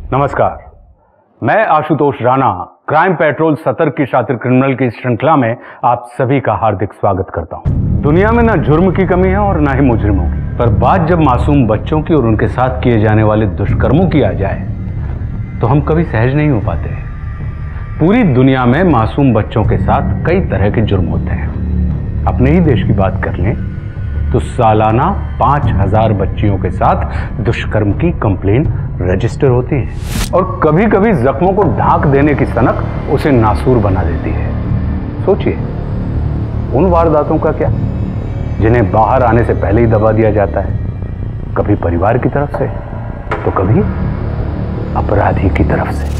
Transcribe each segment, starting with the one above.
नमस्कार, मैं Ashutosh Rana crime petrol सतर्क की शातिर क्रिमिनल की श्रृंखला में आप सभी का हार्दिक स्वागत करता हूं। दुनिया में ना जुर्म की कमी है और ना ही मुजरिमों की, पर बात जब मासूम बच्चों की और उनके साथ किए जाने वाले दुष्कर्मों की आ जाए तो हम कभी सहज नहीं हो पाते। पूरी दुनिया में मासूम बच्चों के साथ कई तरह के जुर्म होते हैं। अपने ही देश की बात कर लें तो सालाना 5000 बच्चियों के साथ दुष्कर्म की कंप्लेन रजिस्टर होती है और कभी कभी जख्मों को ढांक देने की सनक उसे नासूर बना देती है। सोचिए उन वारदातों का क्या जिन्हें बाहर आने से पहले ही दबा दिया जाता है, कभी परिवार की तरफ से तो कभी अपराधी की तरफ से।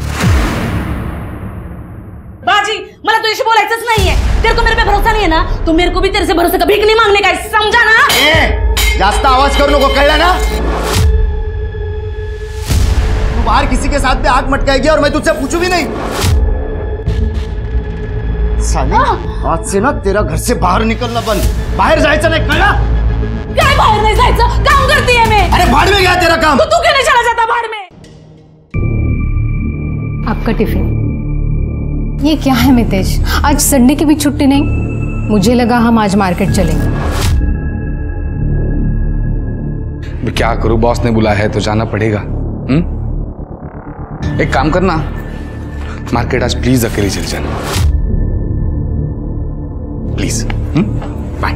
बाजी, मला तुझ्याशी बोलायचंच नाहीये। तेरे को मेरे पे भरोसा नहीं है ना, तो मेरे को भी तेरे से भरोसे का भीख नहीं मांगने का, समझा ना? जास्त आवाज करू नको, कळलं ना? तू बाहर किसी के साथ भी आंख मटकाएगी और मैं तुझसे पूछू भी नहीं। साली, आज से ना तेरा घर से बाहर निकलना बंद, बाहर जायचं नाही, कळलं? काय बाहर नहीं जायचं? काम करती है मैं। अरे भाड़ में गया तेरा काम। तो तू क्यों नहीं चला जाता भाड़ में? आपका टिफिन। ये क्या है मितेश, आज संडे की भी छुट्टी नहीं? मुझे लगा हम आज मार्केट चलेंगे। क्या करूं, बॉस ने बुलाया है तो जाना पड़ेगा। एक काम करना, मार्केट आज प्लीज अकेले चल जाना, प्लीज। बाय।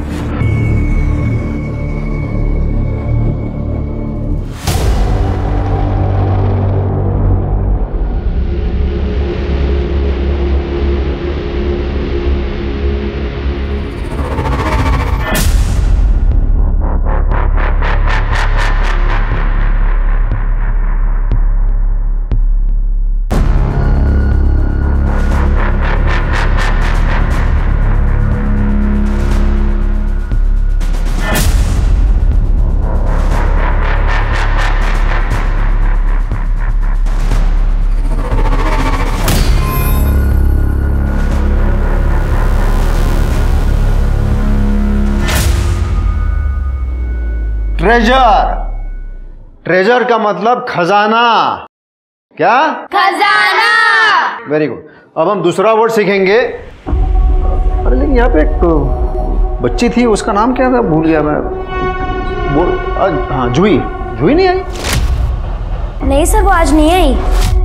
ट्रेजर, ट्रेजर का मतलब खजाना। क्या? खजाना। Very good. अब हम दूसरा वर्ड सीखेंगे। अरे लेकिन यहाँ पे एक बच्ची थी, उसका नाम क्या था, भूल गया मैं। वो हाँ, जूही। जूही नहीं आई? नहीं सर, वो आज नहीं आई।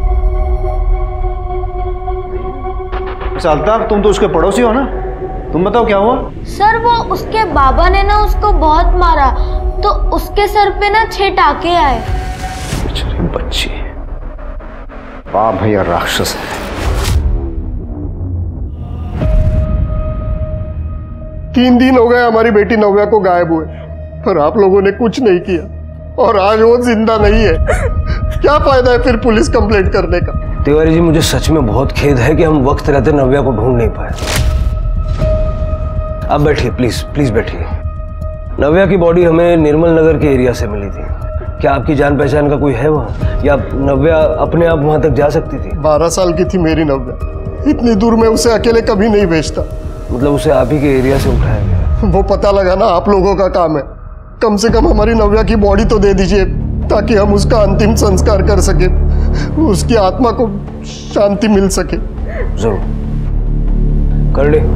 अल्ताफ, तुम तो उसके पड़ोसी हो ना, तुम बताओ क्या हुआ? सर वो उसके बाबा ने ना उसको बहुत मारा, तो उसके सर पे ना 6 टाके आए। बेचारी बच्ची, बाप भैया राक्षस है। 3 दिन हो गए हमारी बेटी नव्या को गायब हुए, पर आप लोगों ने कुछ नहीं किया और आज वो जिंदा नहीं है। क्या फायदा है फिर पुलिस कंप्लेंट करने का? तिवारी जी, मुझे सच में बहुत खेद है कि हम वक्त रहते नव्या को ढूंढ नहीं पाए। आप बैठिए, प्लीज प्लीज बैठिए। नव्या की बॉडी हमें निर्मल नगर के एरिया से मिली थी। क्या आपकी जान पहचान का कोई है वहाँ, या नव्या अपने आप वहाँ तक जा सकती थी? 12 साल की थी मेरी नव्या, इतनी दूर में उसे अकेले कभी नहीं भेजता। मतलब उसे आप ही के एरिया से उठाया गया? वो पता लगाना आप लोगों का काम है। कम से कम हमारी नव्या की बॉडी तो दे दीजिए, ताकि हम उसका अंतिम संस्कार कर सके, उसकी आत्मा को शांति मिल सके। जरूर कर ले।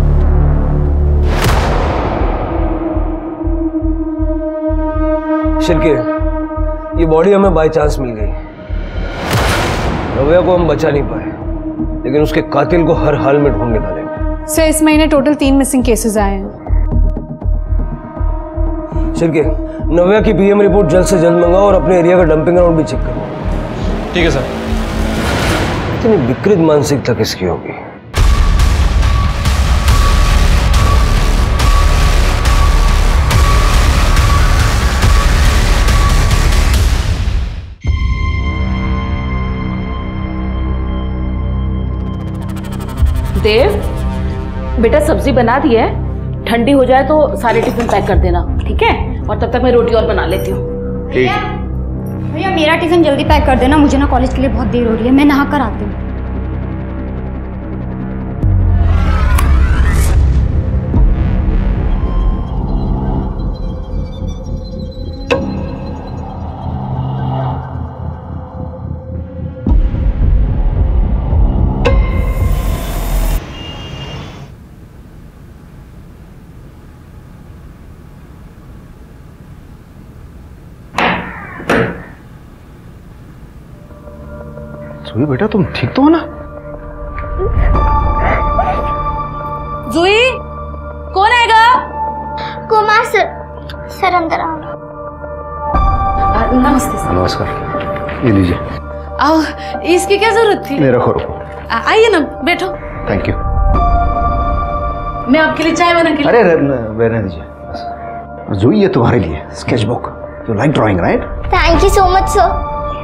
शिरके, ये बॉडी हमें बाय चांस मिल गई। नव्या को हम बचा नहीं पाए, लेकिन उसके कातिल को हर हाल में ढूंढ निकालेंगे। सर इस महीने टोटल 3 मिसिंग केसेस आए हैं। शिरके, नव्या की पीएम रिपोर्ट जल्द से जल्द मंगाओ और अपने एरिया का डंपिंग ग्राउंड भी चेक करो। ठीक है सर। इतनी विकृत मानसिकता किसकी होगी? देव, बेटा सब्जी बना दी है, ठंडी हो जाए तो सारे टिफिन पैक कर देना, ठीक है? और तब तक मैं रोटी और बना लेती हूँ। ठीक है। भैया मेरा टिफिन जल्दी पैक कर देना, मुझे ना कॉलेज के लिए बहुत देर हो रही है, मैं नहा कर आती हूँ। जुई बेटा तुम ठीक तो हो ना? जुई, कौन आएगा? कुमार सर अंदर आओ। नमस्ते सर। नमस्कार, ये लीजिए। आओ, इसकी क्या जरूरत थी? ले रखो रखो। आइए ना, बैठो। Thank you. मैं आपके लिए चाय बना के। अरे रहने दीजिए। जुई ये तुम्हारे लिए sketch book. You like drawing right? Thank you so much sir.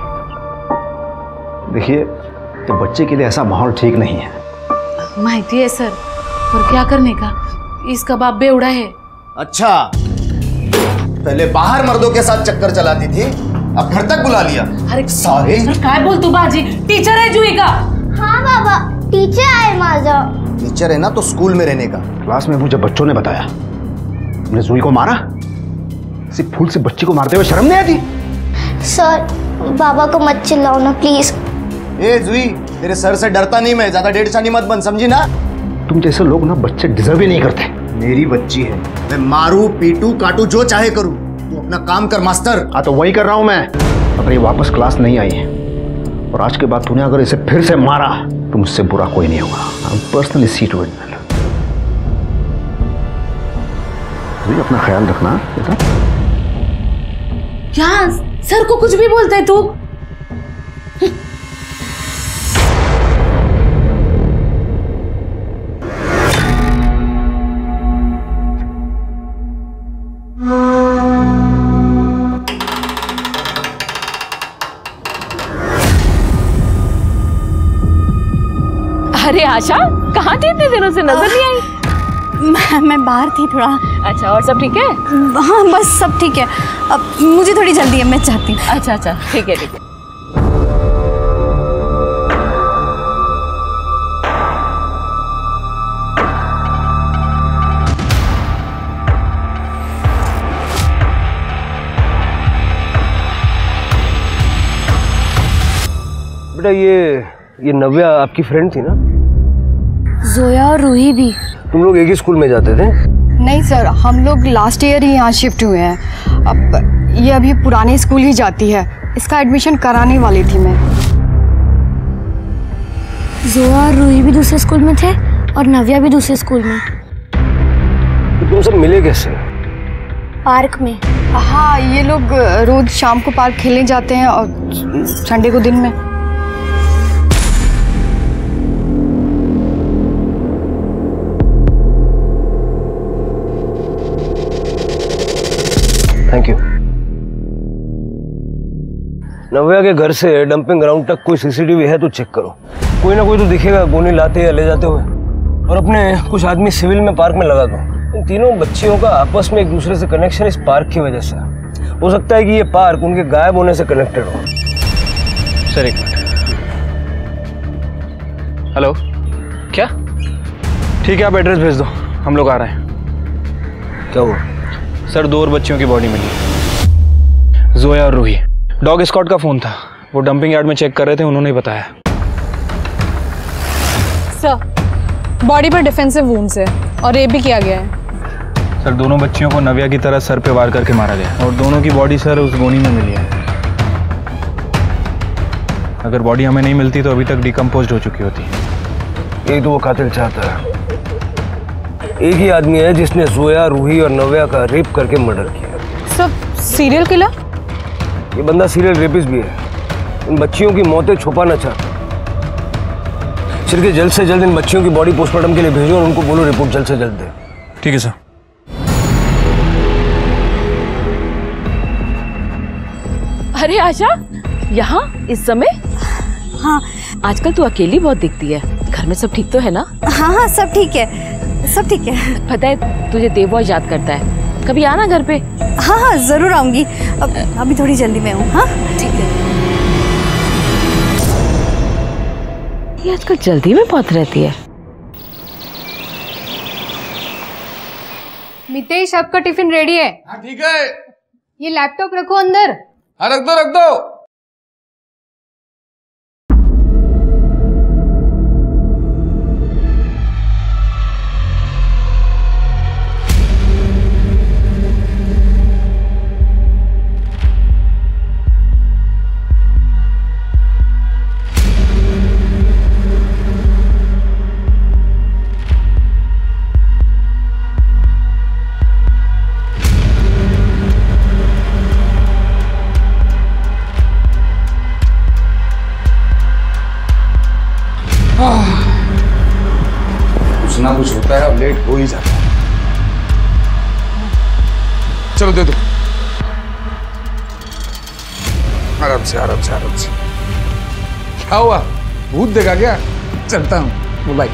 देखिए तो बच्चे के लिए ऐसा माहौल ठीक नहीं है। माहिती है सर, पर क्या करने का, इसका बाप बेवड़ा है। अच्छा, पहले बाहर मर्दों के साथ चक्कर चलाती थी, अब घर तक बुला लिया। अरे सारे सर काय बोल तू बाजी, टीचर है जुई का। हाँ बाबा, टीचर आए माझा। टीचर है ना तो स्कूल में रहने का। क्लास में मुझे बच्चों ने बताया तुमने जुई को मारा। सिर्फ फूल से बच्ची को मारते हुए शर्म नहीं आती? सर बाबा को मत चिल्लाओ ना प्लीज। ए जुई, तेरे सर से डरता नहीं मैं, ज्यादा डेढ़ चानी मत बन, समझी ना? तुम जैसे लोग ना बच्चे डिजर्व ही नहीं करते। मेरी बच्ची है, मैं मारू पीटू काटू जो चाहे करूं, तू अपना काम कर मास्टर। हाँ तो वही कर रहा हूं मैं। अगर ये वापस क्लास नहीं आई है और आज के बाद तूने अगर इसे फिर से मारा तो मुझसे बुरा कोई नहीं होगा। I am personally see to it. अपना ख्याल रखना बेटा। क्या सर को कुछ भी बोलता है तू? अरे आशा, कहाँ थी इतने दिनों से, नजर नहीं आई? मैं बाहर थी थोड़ा। अच्छा, और सब ठीक है? हाँ बस सब ठीक है। अब मुझे थोड़ी जल्दी है, मैं चाहती हूँ। अच्छा अच्छा, ठीक है ठीक है। बेटा ये नव्या आपकी फ्रेंड थी ना? जोया और रूही भी। तुम लोग एक ही स्कूल में जाते थे? नहीं सर, हम लोग लास्ट ईयर ही यहाँ शिफ्ट हुए हैं। अब ये अभी पुराने स्कूल ही जाती है। इसका एडमिशन कराने वाली थी मैं। जोया और रूही भी दूसरे स्कूल में थे और नव्या भी दूसरे स्कूल में। तो तुम सब मिले कैसे? पार्क में। हाँ, ये लोग रोज शाम को पार्क खेलने जाते हैं और संडे को दिन में। Thank you. नव्या के घर से डंपिंग ग्राउंड तक कोई सीसीटीवी है तो चेक करो। कोई ना कोई तो दिखेगा गोली लाते या ले जाते हुए। और अपने कुछ आदमी सिविल में पार्क में लगा दो। इन तीनों बच्चियों का आपस में एक दूसरे से कनेक्शन इस पार्क की वजह से हो सकता है कि ये पार्क उनके गायब होने से कनेक्टेड हो। सर एक मिनट। हेलो, क्या? ठीक है, आप एड्रेस भेज दो, हम लोग आ रहे हैं। क्या हुआ? सर 2 और बच्चियों की बॉडी मिली, जोया और रूही। डॉग स्क्वाड का फ़ोन था, वो डंपिंग यार्ड में चेक कर रहे थे, उन्होंने ही बताया। सर बॉडी पर डिफेंसिव वुंड्स है और रेप भी किया गया है। सर दोनों बच्चियों को नव्या की तरह सर पे वार करके मारा गया और दोनों की बॉडी सर उस गोनी में मिली है। अगर बॉडी हमें नहीं मिलती तो अभी तक डिकम्पोज्ड हो चुकी होती। यही तो वो कातिल चाहता है। एक ही आदमी है जिसने जोया, रूही और नव्या का रेप करके मर्डर किया। सब सीरियल किलर? ये बंदा सीरियल रेपिस्ट भी है। इन बच्चियों की मौतें छुपाना चाहता। सिर्फ जल्द से जल्द इन बच्चियों की बॉडी पोस्टमार्टम के लिए भेजो और उनको बोलो रिपोर्ट जल्द से जल्द दे। ठीक है सर। अरे आशा, यहाँ इस समय? हाँ। आजकल तू अकेली बहुत दिखती है। घर में सब ठीक तो है ना? हाँ हाँ सब ठीक है, सब ठीक है। पता है तुझे देव बहुत याद करता है, कभी आना घर पे। हाँ हाँ जरूर आऊंगी। अभी थोड़ी जल्दी में हूँ। हाँ ठीक है। ये आजकल जल्दी में बहुत रहती है। मितेश, आपका टिफिन रेडी है। हाँ ठीक है। ये लैपटॉप रखो अंदर। हाँ रख दो रख दो। लेट हो ही जाता है। चलो दे दो, आराम से आराम से आराम से। क्या हुआ, भूत देखा क्या? चलता हूँ, बाय।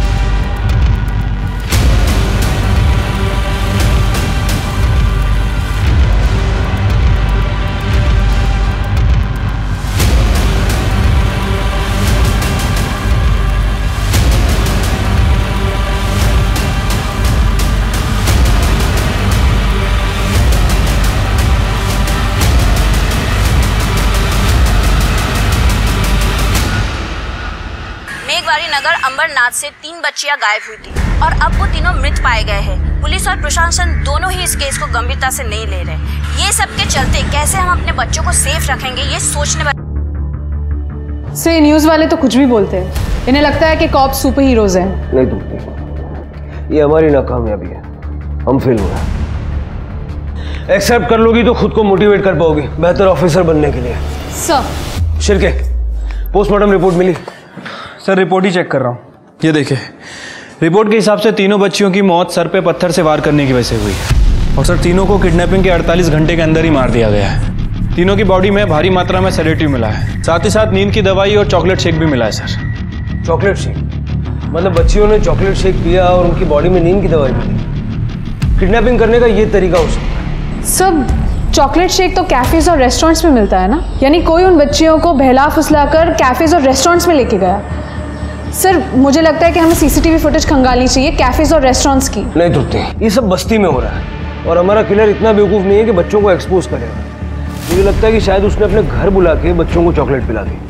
नगर अंबरनाथ से 3 बच्चियां गायब हुई थी और अब वो तीनों मृत पाए गए हैं। पुलिस और प्रशासन दोनों ही इस केस को गंभीरता से नहीं ले रहे। ये सब के चलते कैसे हम अपने बच्चों को सेफ रखेंगे ये सोचने से न्यूज़ वाले तो कुछ भी बोलते हैं। इन्हें लगता है कि कॉप सुपर हीरोज हैं। नहीं दूती, ये हमारी नाकामयाबी है, हम फेल हो रहे। एक्सेप्ट कर लोगी तो खुद को मोटिवेट कर पाओगी बेहतर ऑफिसर बनने के लिए। सर शिरके, पोस्टमार्टम रिपोर्ट मिली? सर रिपोर्ट ही चेक कर रहा हूँ। ये देखिए, रिपोर्ट के हिसाब से तीनों बच्चियों की मौत सर पे पत्थर से वार करने की वजह से हुई है और सर तीनों को किडनैपिंग के 48 घंटे के अंदर ही मार दिया गया है। तीनों की बॉडी में भारी मात्रा में सेडेटिव मिला है, साथ ही साथ नींद की दवाई और चॉकलेट शेक भी मिला है। सर चॉकलेट शेक मतलब बच्चियों ने चॉकलेट शेक पिया और उनकी बॉडी में नींद की दवाई मिली? किडनैपिंग करने का ये तरीका हो सकता है? सब चॉकलेट शेक तो कैफेज और रेस्टोरेंट्स में मिलता है ना, यानी कोई उन बच्चियों को बहला फुसला कर कैफेज और रेस्टोरेंट्स में लेके गया। सर मुझे लगता है कि हमें सीसीटीवी फुटेज खंगालनी चाहिए कैफेज और रेस्टोरेंट्स की। नहीं धुपते, ये सब बस्ती में हो रहा है और हमारा किलर इतना बेवकूफ़ नहीं है कि बच्चों को एक्सपोज करेगा। मुझे लगता है कि शायद उसने अपने घर बुला के बच्चों को चॉकलेट पिला दी।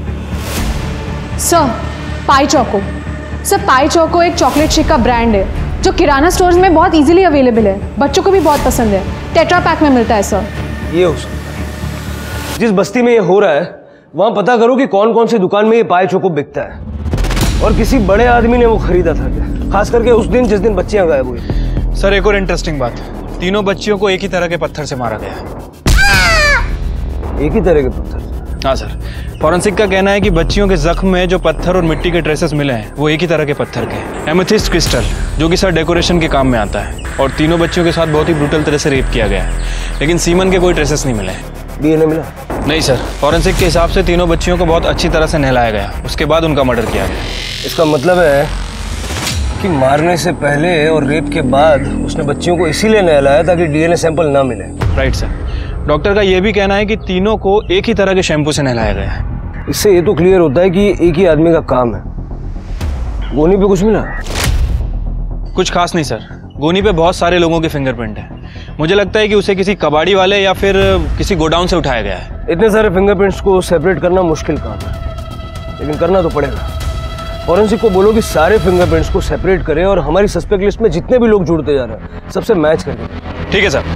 Sir pie choco, sir pie choco एक चॉकलेट शेक का ब्रांड है जो किराना स्टोर्स में बहुत इजीली अवेलेबल है, बच्चों को भी बहुत पसंद है, टेट्रा पैक में मिलता है। सर ये हो सकता है, जिस बस्ती में ये हो रहा है वहां पता करो कि कौन कौन सी दुकान में ये पाई चोको बिकता है और किसी बड़े आदमी ने वो खरीदा था क्या, खास करके उस दिन जिस दिन बच्चियां गायब हुई। सर एक और इंटरेस्टिंग बात, तीनों बच्चियों को एक ही तरह के पत्थर से मारा गया है। एक ही तरह के पत्थर? हाँ सर, फॉरेंसिक का कहना है कि बच्चियों के जख्म में जो पत्थर और मिट्टी के ट्रेसेस मिले हैं वो एक ही तरह के पत्थर के हैं, एमेथिस्ट क्रिस्टल, जो कि सर डेकोरेशन के काम में आता है। और तीनों बच्चियों के साथ बहुत ही ब्रूटल तरह से रेप किया गया है, लेकिन सीमन के कोई ट्रेसेस नहीं मिले। डीएनए मिला? नहीं सर, फॉरेंसिक के हिसाब से तीनों बच्चियों को बहुत अच्छी तरह से नहलाया गया, उसके बाद उनका मर्डर किया गया। इसका मतलब है कि मारने से पहले और रेप के बाद उसने बच्चियों को इसीलिए नहलाया ताकि डीएनए सैंपल ना मिले। राइट सर, डॉक्टर का यह भी कहना है कि तीनों को एक ही तरह के शैम्पू से नहलाया गया है। इससे ये तो क्लियर होता है कि एक ही आदमी का काम है। गोनी पे कुछ मिला? कुछ खास नहीं सर, गोनी पे बहुत सारे लोगों के फिंगरप्रिंट है। मुझे लगता है कि उसे किसी कबाड़ी वाले या फिर किसी गोडाउन से उठाया गया है। इतने सारे फिंगरप्रिंट्स को सेपरेट करना मुश्किल काम है, लेकिन करना तो पड़ेगा। फॉरेंसिक को बोलो कि सारे फिंगरप्रिंट्स को सेपरेट करें और हमारी सस्पेक्ट लिस्ट में जितने भी लोग जुड़ते जा रहे हैं सबसे मैच करके। ठीक है सर।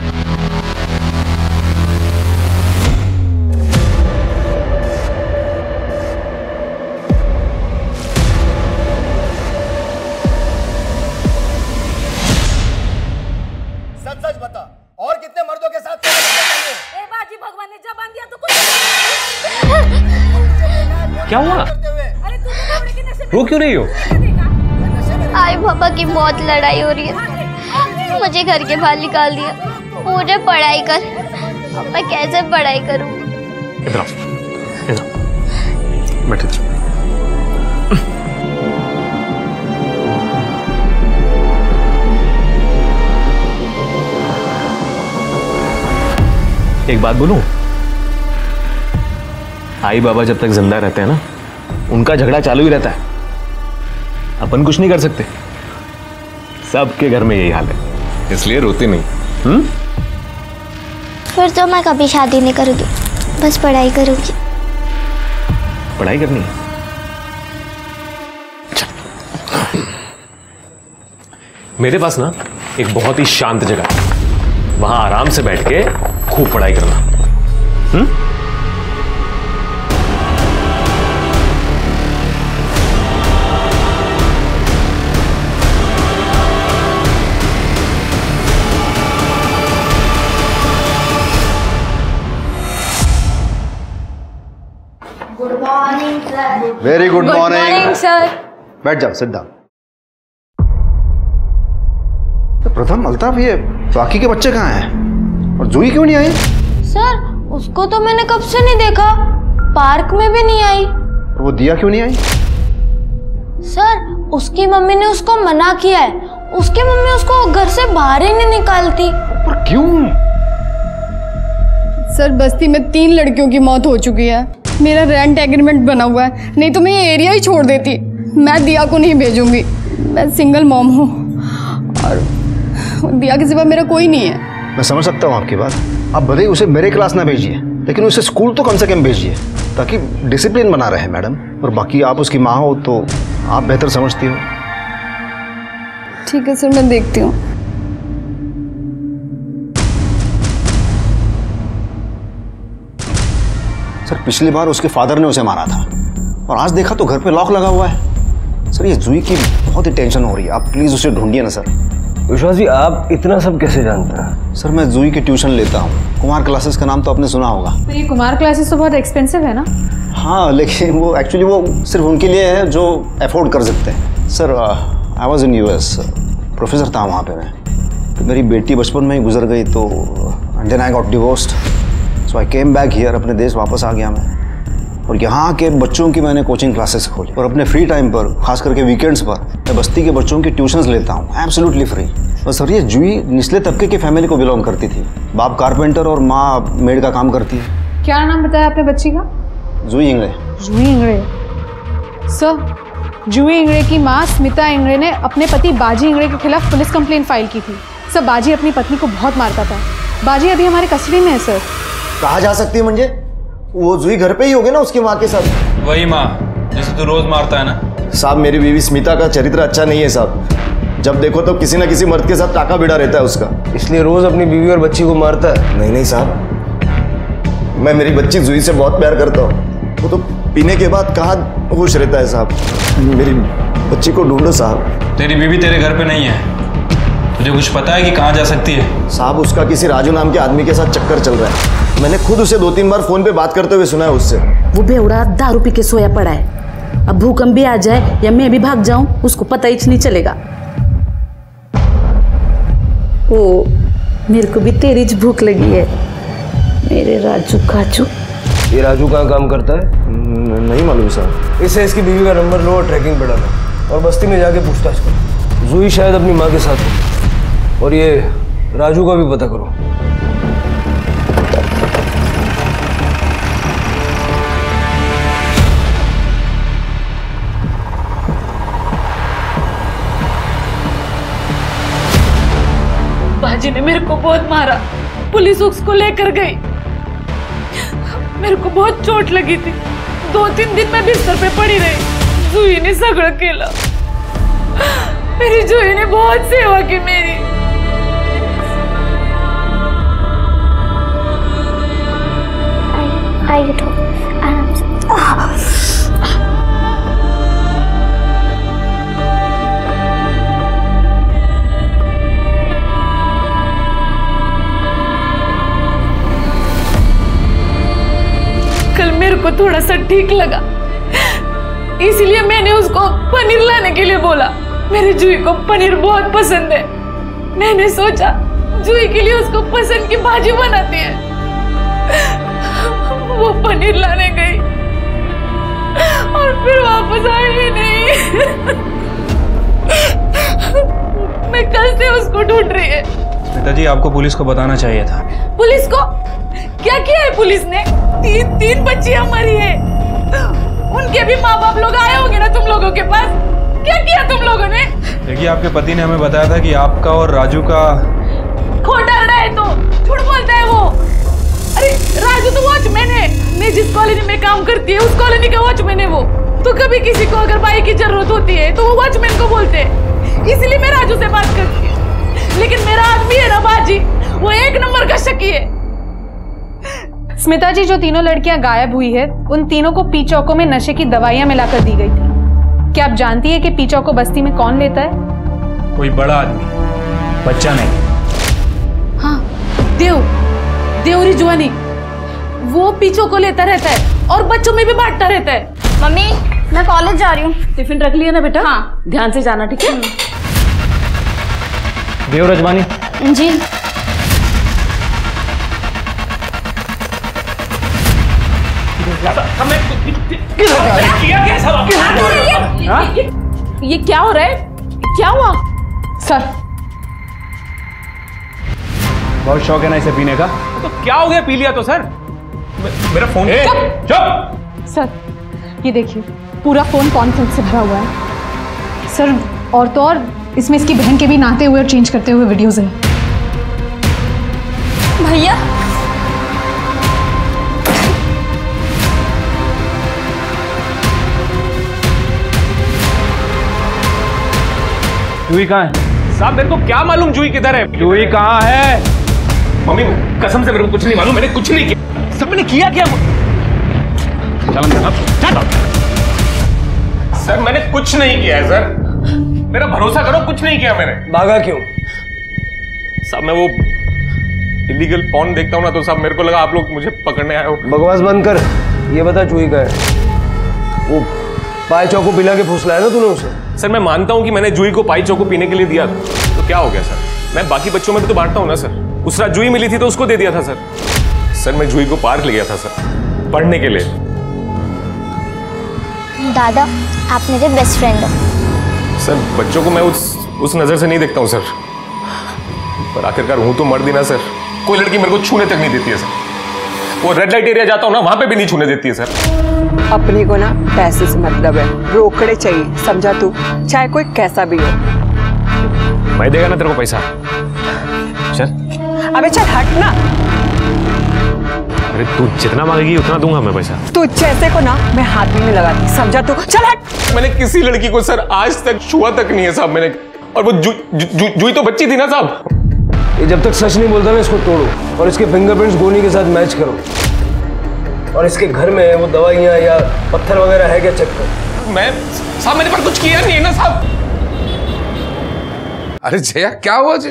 क्या हुआ? रो क्यों रही हो? आई पापा की बहुत लड़ाई हो रही है, मुझे घर के बाहर निकाल दिया। मुझे पढ़ाई कर, अब मैं कैसे पढ़ाई करूं? इधर बैठे। एक बात बोलूं, आई बाबा जब तक जिंदा रहते हैं ना, उनका झगड़ा चालू ही रहता है। अपन कुछ नहीं कर सकते, सबके घर में यही हाल है, इसलिए रोते नहीं। फिर तो मैं कभी शादी नहीं करूंगी, बस पढ़ाई करूंगी। पढ़ाई करनी है? मेरे पास ना एक बहुत ही शांत जगह है, वहां आराम से बैठ के खूब पढ़ाई करना। Good morning sir. Very good morning sir. बैठ जाओ, सिट डाउन। तो प्रथम, अल्ताफ, ये बाकी के बच्चे कहाँ हैं? और जूही क्यों नहीं आई? सर उसको तो मैंने कब से नहीं देखा, पार्क में भी नहीं आई। और वो दिया क्यों नहीं आई? सर उसकी मम्मी ने उसको मना किया है, उसकी मम्मी उसको घर से बाहर ही नहीं निकालती। पर क्यों? सर बस्ती में 3 लड़कियों की मौत हो चुकी है, मेरा रेंट एग्रीमेंट बना हुआ है, नहीं तो मैं ये एरिया ही छोड़ देती। मैं दिया को नहीं भेजूंगी, मैं सिंगल मॉम हूँ और दिया के सिवा मेरा कोई नहीं है। मैं समझ सकता हूँ आपकी बात। आप भले ही उसे मेरे क्लास ना भेजिए, लेकिन उसे स्कूल तो कम से कम भेजिए ताकि डिसिप्लिन बना रहे मैडम। और बाकी आप उसकी माँ हो तो आप बेहतर समझती हो। ठीक है सर, मैं देखती हूँ। सर पिछली बार उसके फादर ने उसे मारा था और आज देखा तो घर पे लॉक लगा हुआ है। सर ये जूही की बहुत ही टेंशन हो रही है, आप प्लीज उसे ढूंढिए ना सर। विश्वास जी आप इतना सब कैसे जानते हैं? सर मैं जूही की ट्यूशन लेता हूँ, कुमार क्लासेस का नाम तो आपने सुना होगा। तो ये कुमार क्लासेस तो बहुत एक्सपेंसिव है ना? हाँ लेकिन वो एक्चुअली वो सिर्फ उनके लिए है जो अफोर्ड कर सकते हैं। Sir I was in US, professor था वहाँ पे मैं। तो मेरी बेटी बचपन में ही गुजर गई तो then I got divorced, so I came back here, अपने देश वापस आ गया मैं। और यहाँ के बच्चों की मैंने कोचिंग क्लासेस खोली और अपने फ्री टाइम पर, खास करके वीकेंड्स पर, मैं बस्ती के बच्चों की ट्यूशन्स लेता हूँ एब्सोल्युटली फ्री। और सर ये जूही निचले तबके की फैमिली को बिलोंग करती थी, बाप कारपेंटर और माँ मेड का काम करती है। क्या नाम बताया आपने बच्ची का? जूही इंगड़े। जूही इंगड़े। सर जूही इंगड़े की माँ स्मिता इंगड़े ने अपने पति बाजी इंगड़े के खिलाफ पुलिस कंप्लेंट फाइल की थी। सर बाजी अपनी पत्नी को बहुत मारता था। बाजी अभी हमारे कस्टडी में है सर। कहाँ जा सकती है मुझे? वो जूही घर पे ही होगी ना उसकी माँ के साथ? वही माँ जिसे तू रोज मारता है ना? साहब मेरी बीवी स्मिता का चरित्र अच्छा नहीं है साहब, जब देखो तो किसी ना किसी मर्द के साथ टाका भिड़ा रहता है उसका, इसलिए रोज अपनी बीवी और बच्ची को मारता है। नहीं नहीं साहब, मैं मेरी बच्ची जूही से बहुत प्यार करता हूँ, वो तो पीने के बाद कहाँ होश रहता है साहब। मेरी बच्ची को ढूंढो साहब। तेरी बीवी तेरे घर पे नहीं है, तुझे कुछ पता है कि कहाँ जा सकती है? साहब उसका किसी राजू नाम के आदमी के साथ चक्कर चल रहा है, मैंने खुद उसे 2-3 बार फोन पे बात करते हुए सुना है उससे। वो बेवड़ा दारू पी के सोया पड़ा है, अब भूकंप भी आ जाए या मैं भी भाग जाऊं उसको पता ही नहीं चलेगा। ओ मेरे को भी तेरी भूख लगी है मेरे राजू काजू। ये राजू कहाँ काम करता है? नहीं मालूम साहब। इससे इसकी बीवी का नंबर लो और ट्रैकिंग पे डालो और बस्ती में जाके पूछताछ करो। जूही शायद अपनी माँ के साथ हो, और ये राजू का भी पता करो। बाजी ने मेरे को बहुत मारा, पुलिस उसको लेकर गई, मेरे को बहुत चोट लगी थी, 2-3 दिन मैं बिस्तर पे पड़ी रही। जूही ने सगळं केलं, मेरी जूही ने बहुत सेवा की मेरी। आई तो आराम से। कल मेरे को थोड़ा सा ठीक लगा, इसलिए मैंने उसको पनीर लाने के लिए बोला। मेरी जूही को पनीर बहुत पसंद है, मैंने सोचा जूही के लिए उसको पसंद की भाजी बनाती है। वो पनीर लाने गई और फिर वापस आई ही नहीं। मैं कल से उसको ढूंढ रही है। स्मिता जी आपको पुलिस को बताना चाहिए था। पुलिस को? क्या किया है पुलिस ने? 3 बच्चियां मरी है, उनके भी माँ बाप लोग आए होंगे ना तुम लोगों के पास। क्या किया तुम लोगों ने? देखिए आपके पति ने हमें बताया था कि आपका और राजू का खोटा है, तो झूठ बोलता है वो। अरे राजू तो वॉचमैन है, मैं जिस कॉलोनी में काम करती है उस कॉलोनी का वॉचमैन है वो। तो कभी किसी को अगर भाई की जरूरत होती है तो वो वॉचमैन को बोलते हैं, इसलिए मैं राजू से बात करती हूँ। लेकिन मेरा आदमी है ना बाजी, वो 1 नंबर का शकी है। स्मिता जी जो 3 लड़कियां गायब हुई है उन तीनों को पी चौकों में नशे की दवाइयां मिलाकर दी गई थी। क्या आप जानती है कि पी चौको बस्ती में कौन लेता है? कोई बड़ा आदमी, बच्चा नहीं। हाँ देवरी जुआनी, वो पीछों को लेता रहता है और बच्चों में भी बांटता रहता है। मम्मी मैं कॉलेज जा रही हूँ। टिफिन रख लिया ना बेटा? हाँ। ध्यान से जाना, ठीक है? देव रजवानी। जी। ये क्या हो रहा है? क्या हुआ? सर बहुत शौक है ना इसे पीने का? तो क्या हो गया, पी लिया तो सर। मेरा फोन। चुप। सर ये देखिए पूरा फोन कॉन्फ्रेंस से भरा हुआ है सर, और तो और इसमें इसकी बहन के भी नहाते हुए और चेंज करते हुए वीडियोस हैं। भैया जूही कहाँ है? साहब मेरे को क्या मालूम जूही किधर है? जूही कहाँ है? मम्मी कसम से मेरे को कुछ नहीं मालूम, मैंने कुछ नहीं किया। सब मैंने किया क्या? सर मैंने कुछ नहीं किया है सर, मेरा भरोसा करो, कुछ नहीं किया मैंने। भागा क्यों? साहब मैं वो इलीगल पॉर्न देखता हूँ ना, तो साहब मेरे को लगा आप लोग मुझे पकड़ने आए हो। बकवास बंद कर, ये बता जूही का है? वो पाए चौको पिला के फुसलाया ना तूने उसे? सर मैं मानता हूँ कि मैंने जूही को पाई चौको पीने के लिए दिया था, तो क्या हो गया सर? मैं बाकी बच्चों में भी तो बांटता हूँ ना सर। उस रात जूही मिली थी तो उसको दे दिया था सर। सर मैं जूही को पार्क ले गया था सर, पढ़ने के लिए। दादा आप मेरे बेस्ट फ्रेंड हो। सर बच्चों को मैं उस नजर से नहीं देखता हूँ सर, पर आखिरकार हूँ तो मर्द ही ना सर। कोई लड़की मेरे को छूने तक नहीं देती है सर। वो रेड लाइट एरिया जाता हूँ ना, वहां पे भी नहीं छूने देती है सर। अपनी को ना पैसे से मतलब है, रोकड़े चाहिए, समझा तू? चाहे कोई कैसा भी हो। मैं देगा ना तेरे को पैसा, चल। अबे चल हट ना। अरे तू जितना मांगेगी उतना दूंगा मैं पैसा। तू जैसे को ना मैं हाथ भी नहीं लगाती, समझा तू? चल हट। मैंने किसी लड़की को सर आज तक छुआ तक नहीं है साहब मैंने, और वो जूही तो बच्ची थी ना साहब। ये जब तक सच नहीं बोलता ना, इसको तोड़ो और इसके फिंगरप्रिंट्स गोनी के साथ मैच करो, और इसके घर में वो दवाइयाँ या पत्थर वगैरह है क्या चेक करो। मैं साहब मैंने पर कुछ किया नहीं है ना साहब। अरे जया क्या हुआ? जया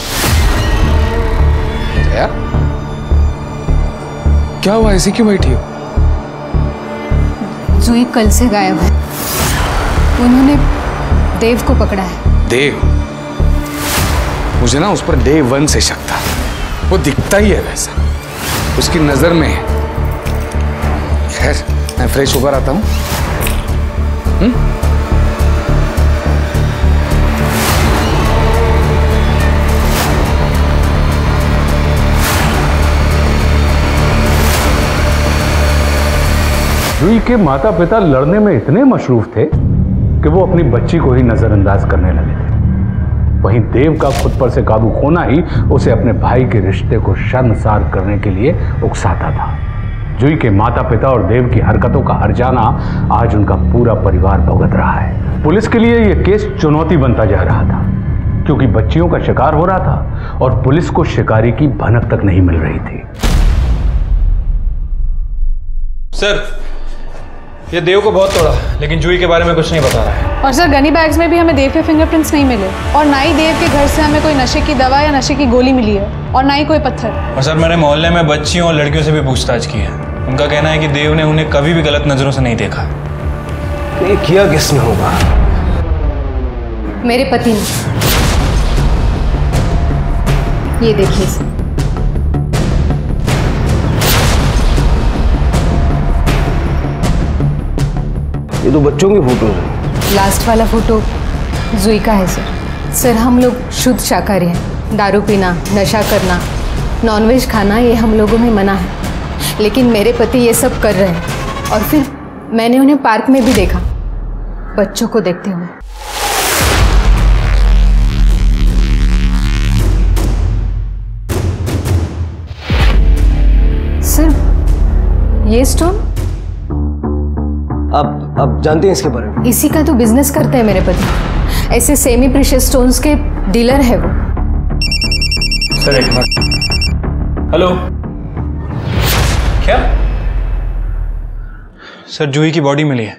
क्या हुआ, ऐसी क्यों बैठी हो? जूही कल से गायब है, उन्होंने देव को पकड़ा है। देव? मुझे ना उस पर डे 1 से शक था, वो दिखता ही है वैसा, उसकी नजर में है। खैर मैं फ्रेश होकर आता हूं। जूही के माता पिता लड़ने में इतने मशरूफ थे कि वो अपनी बच्ची को ही नजरअंदाज करने लगे थे। वहीं देव का खुद पर से काबू खोना ही उसे अपने भाई के रिश्ते को शर्मसार करने के लिए उकसाता था। जूही के माता पिता और देव की हरकतों का हर्जाना आज उनका पूरा परिवार भुगत रहा है। पुलिस के लिए यह केस चुनौती बनता जा रहा था, क्योंकि बच्चियों का शिकार हो रहा था और पुलिस को शिकारी की भनक तक नहीं मिल रही थी। सर ये देव को बहुत तोड़ा, लेकिन जूही के बारे में कुछ नहीं बता रहा है। और सर गनी बैग्स में भी हमें देव के फिंगरप्रिंट्स नहीं मिले, और ना ही देव के घर से हमें कोई नशे की दवा या नशे की गोली मिली है, और ना ही कोई पत्थर। और सर मैंने मोहल्ले में बच्चियों और लड़कियों से भी पूछताछ की है, उनका कहना है कि देव ने उन्हें कभी भी गलत नजरों से नहीं देखा। तो ये किया किसने होगा? मेरे पति ने। ये देखिए सर। ये तो बच्चों की फोटो है। लास्ट वाला फोटो जूही का है सर। सर हम लोग शुद्ध शाकाहारी हैं, दारू पीना, नशा करना, नॉनवेज खाना ये हम लोगों में मना है, लेकिन मेरे पति ये सब कर रहे हैं। और फिर मैंने उन्हें पार्क में भी देखा, बच्चों को देखते हुए। सर ये स्टोन आप जानते हैं इसके बारे में? इसी का तो बिजनेस करते हैं मेरे पति, ऐसे सेमी प्रीशियस स्टोन्स के डीलर है वो। सर एक मिनट। हेलो, क्या? सर जूही की बॉडी मिली है।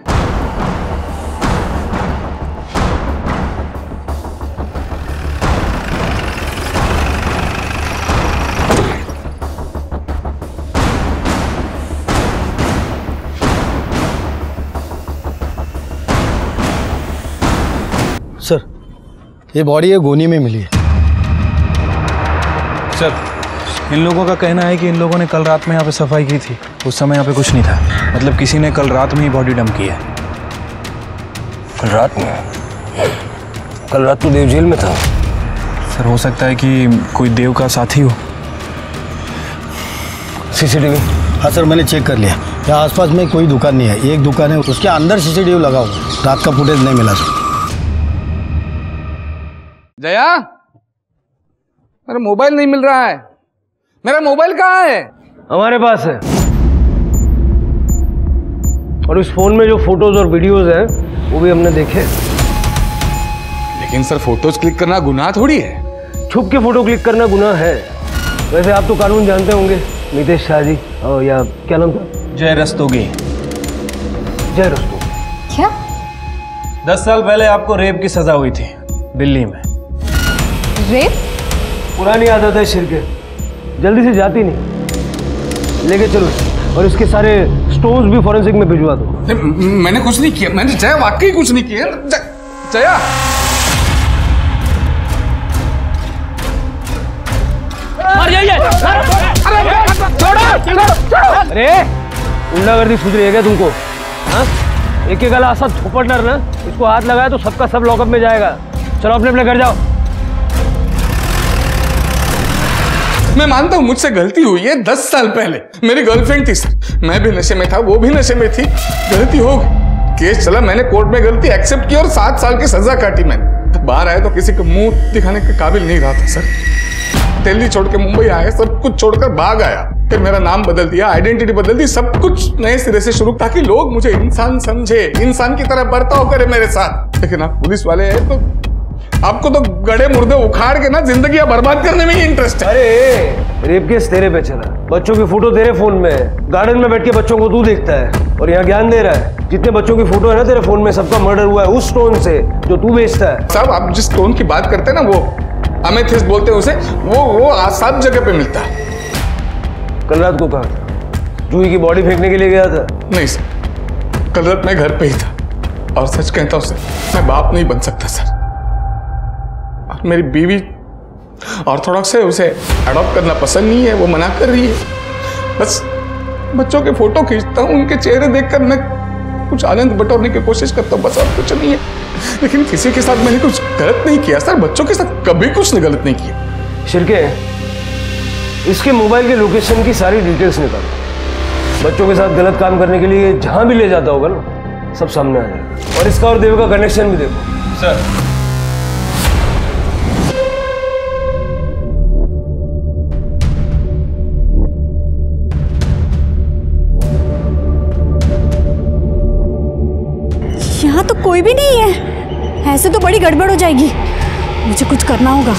सर ये बॉडी है गोनी में मिली है। सर, इन लोगों का कहना है कि इन लोगों ने कल रात में यहाँ पे सफाई की थी। उस समय यहाँ पे कुछ नहीं था। मतलब किसी ने कल रात में ही बॉडी डंप की है। कल रात में? कल रात तो देव जेल में था। सर, हो सकता है कि कोई देव का साथी हो। सीसीटीवी? हाँ सर, मैंने चेक कर लिया। यहाँ आसपास में कोई दुकान नहीं है। एक दुकान है, उसके अंदर सीसीटीवी लगा हुआ। रात का फुटेज नहीं मिला सर। जया, मेरा मोबाइल नहीं मिल रहा है। मेरा मोबाइल कहाँ है? हमारे पास है। और इस फोन में जो फोटोज और वीडियोज हैं वो भी हमने देखे। लेकिन सर, फोटोज क्लिक करना गुनाह थोड़ी है। छुप के फोटो क्लिक करना गुनाह है। वैसे आप तो कानून जानते होंगे, नितेश शाह जी, और या क्या नाम था? जय रस्तोगी। जय रस्तोगी। क्या? 10 साल पहले आपको रेप की सजा हुई थी दिल्ली में। रेप? पुरानी आदत है शिर के, जल्दी से जाती नहीं। लेके चलो और इसके सारे स्टोन्स भी फॉरेंसिक में भिजवा दो। मैंने कुछ नहीं किया। मैंने जया वाकई कुछ नहीं किया। जया, अरे गुंडागर्दी सूझ रही है क्या तुमको? हाँ, एक एक गला ऐसा झोपटनर ना, इसको हाथ लगाया तो सबका सब लॉकअप में जाएगा। चलो अपने अपने घर जाओ। मैं मानता हूँ मुझसे गलती हुई है। 10 साल पहले मेरी गर्लफ्रेंड थी सर। मैं भी नशे में था, वो भी नशे में थी। गलती हो गई, केस चला, मैंने कोर्ट में गलती एक्सेप्ट की और 7 साल की सजा काटी मैंने। बाहर आए तो किसी को मुंह दिखाने के काबिल नहीं रहा था सर। दिल्ली छोड़ के मुंबई आया, सब कुछ छोड़कर भाग आया। फिर मेरा नाम बदल दिया, आइडेंटिटी बदल दी, सब कुछ नए सिरे से शुरू, ताकि लोग मुझे इंसान समझे, इंसान की तरह बर्ताव करे मेरे साथ। लेकिन आप पुलिस वाले हैं तो आपको तो गड़े मुर्दे उखाड़ के ना जिंदगी बर्बाद करने में ही इंटरेस्ट है। अरे रेप केस तेरे पे चला, बच्चों की फोटो तेरे फोन में है, गार्डन में बैठ के बच्चों को तू देखता है और यहाँ ज्ञान दे रहा है। जितने बच्चों की फोटो है ना तेरे फोन में, सबका मर्डर हुआ है उस स्टोन से जो तू बेचता है। साहब, आप जिस स्टोन की बात करते हैं ना, वो अमेथिस्ट बोलते हैं उसे, वो सब जगह पे मिलता है। कल रात को कहा जूही की बॉडी फेंकने के लिए गया था? नहीं सर, कल रात मैं घर पे ही था। और सच कहता हूं सर, मैं बाप नहीं बन सकता सर। और मेरी बीवी ऑर्थोडॉक्स है, उसे अडॉप्ट करना पसंद नहीं है, वो मना कर रही है। बस बच्चों के फोटो खींचता हूँ, उनके चेहरे देखकर मैं कुछ आनंद बटोरने की कोशिश करता हूँ, बस और कुछ नहीं है। लेकिन किसी के साथ मैंने कुछ गलत नहीं किया सर, बच्चों के साथ कभी कुछ गलत नहीं किया। शिरके, इसके मोबाइल के लोकेशन की सारी डिटेल्स निकालो। बच्चों के साथ गलत काम करने के लिए जहां भी ले जाता होगा ना, सब सामने आ जाएगा। और इसका और देव का कनेक्शन भी देखो। सर, यहाँ तो कोई भी नहीं है। ऐसे तो बड़ी गड़बड़ हो जाएगी, मुझे कुछ करना होगा।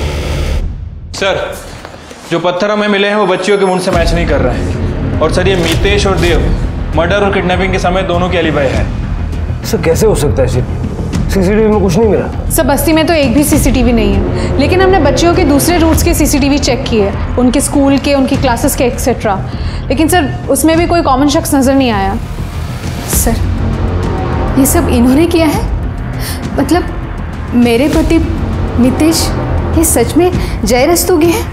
सर, जो पत्थर हमें मिले हैं वो बच्चियों के मुंड से मैच नहीं कर रहे हैं। और सर, ये मितेश और देव मर्डर और किडनैपिंग के समय दोनों की एलिबाई है। सर कैसे हो सकता है? सीसीटीवी में कुछ नहीं मिला। सब बस्ती में तो एक भी सीसीटीवी नहीं है, लेकिन हमने बच्चियों के दूसरे रूट्स के सीसीटीवी चेक किए, उनके स्कूल के, उनकी क्लासेस के एक्सेट्रा। लेकिन सर उसमें भी कोई कॉमन शख्स नजर नहीं आया। सर, ये सब इन्होंने किया है? मतलब मेरे पति मितेश ये सच में जय रस्तोगी है?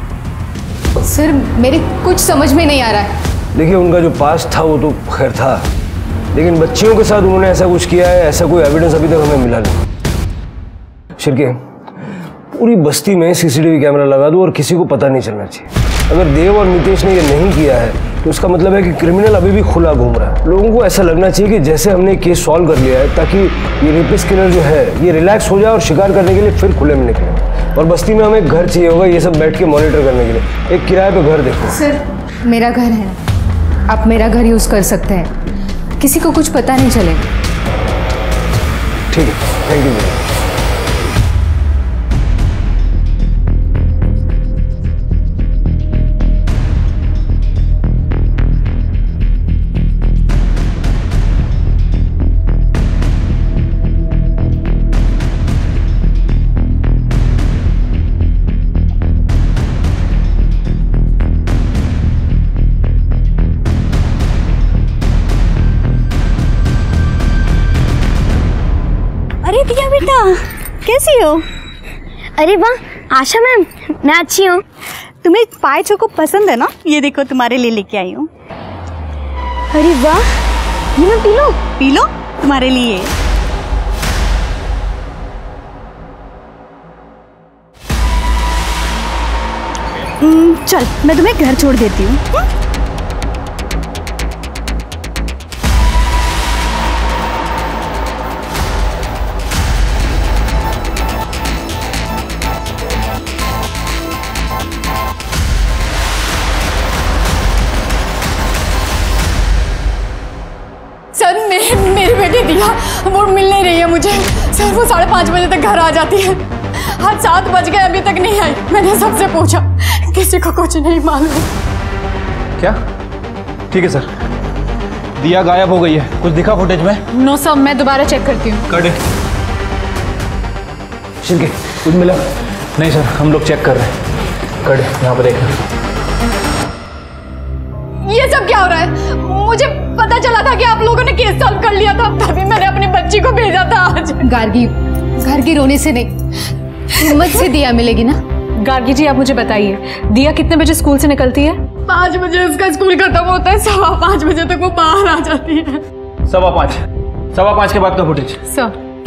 सर, मेरे कुछ समझ में नहीं आ रहा है। देखिए, उनका जो पास्ट था वो तो खैर था, लेकिन बच्चियों के साथ उन्होंने ऐसा कुछ किया है, ऐसा कोई एविडेंस अभी तक हमें मिला नहीं। शिरके, पूरी बस्ती में सीसीटीवी कैमरा लगा दो और किसी को पता नहीं चलना चाहिए। अगर देव और नितेश ने ये नहीं किया है तो उसका मतलब है कि क्रिमिनल अभी भी खुला घूम रहा है। लोगों को ऐसा लगना चाहिए कि जैसे हमने केस सॉल्व कर लिया है, ताकि ये रेपिस्ट किलर जो है ये रिलैक्स हो जाए और शिकार करने के लिए फिर खुले में निकले। और बस्ती में हमें एक घर चाहिए होगा, ये सब बैठ के मॉनिटर करने के लिए। एक किराए पे घर देखो। सर, मेरा घर है, आप मेरा घर यूज कर सकते हैं, किसी को कुछ पता नहीं चलेगा। ठीक है, थैंक यू। अरे दिया बेटा, कैसी हो? अरे वाह आशा मैम, मैं अच्छी हूँ। तुम्हें पाए चोको पसंद है ना? ये देखो तुम्हारे लिए लेके आई हूँ। अरे वाह, ये मैं पी लो? पी लो, तुम्हारे लिए। चल मैं तुम्हें घर छोड़ देती हूँ। सर मेरी बेटी दिया वो मिल नहीं रही है मुझे। सर वो 5:30 बजे तक घर आ जाती है। आज 7 बज गए, अभी तक नहीं आई। मैंने सबसे पूछा, किसी को कुछ नहीं मालूम। क्या? ठीक है सर, दिया गायब हो गई है। कुछ दिखा फुटेज में? नो सर, मैं दोबारा चेक करती हूँ। कर दे। शिल्के, कुछ मिला? नहीं सर, हम लोग चेक कर रहे हैं। कर दे, यहाँ पर देख। ये सब क्या हो रहा है? मुझे पता चला था कि आप लोगों ने केस सॉल्व कर लिया था, तभी मैंने अपनी बच्ची को भेजा था आज। गार्गी, घर की रोने से नहीं, हिम्मत से दिया मिलेगी ना। गार्गी जी, आप मुझे बताइए, दिया कितने बजे स्कूल से निकलती है? 5 बजे उसका स्कूल खत्म होता है, 5:15 बजे तक वो बाहर आ जाती है। 5:15 के बाद का फुटेज सर।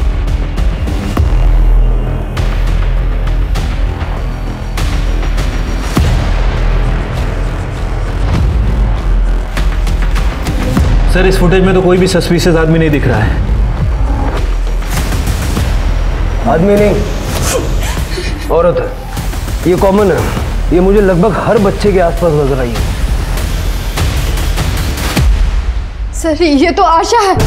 सर, इस फुटेज में तो कोई भी सस्पिशियस आदमी नहीं दिख रहा है। आदमी नहीं, औरत है। ये कॉमन है, ये मुझे लगभग हर बच्चे के आसपास नजर आई है। सर ये तो आशा है।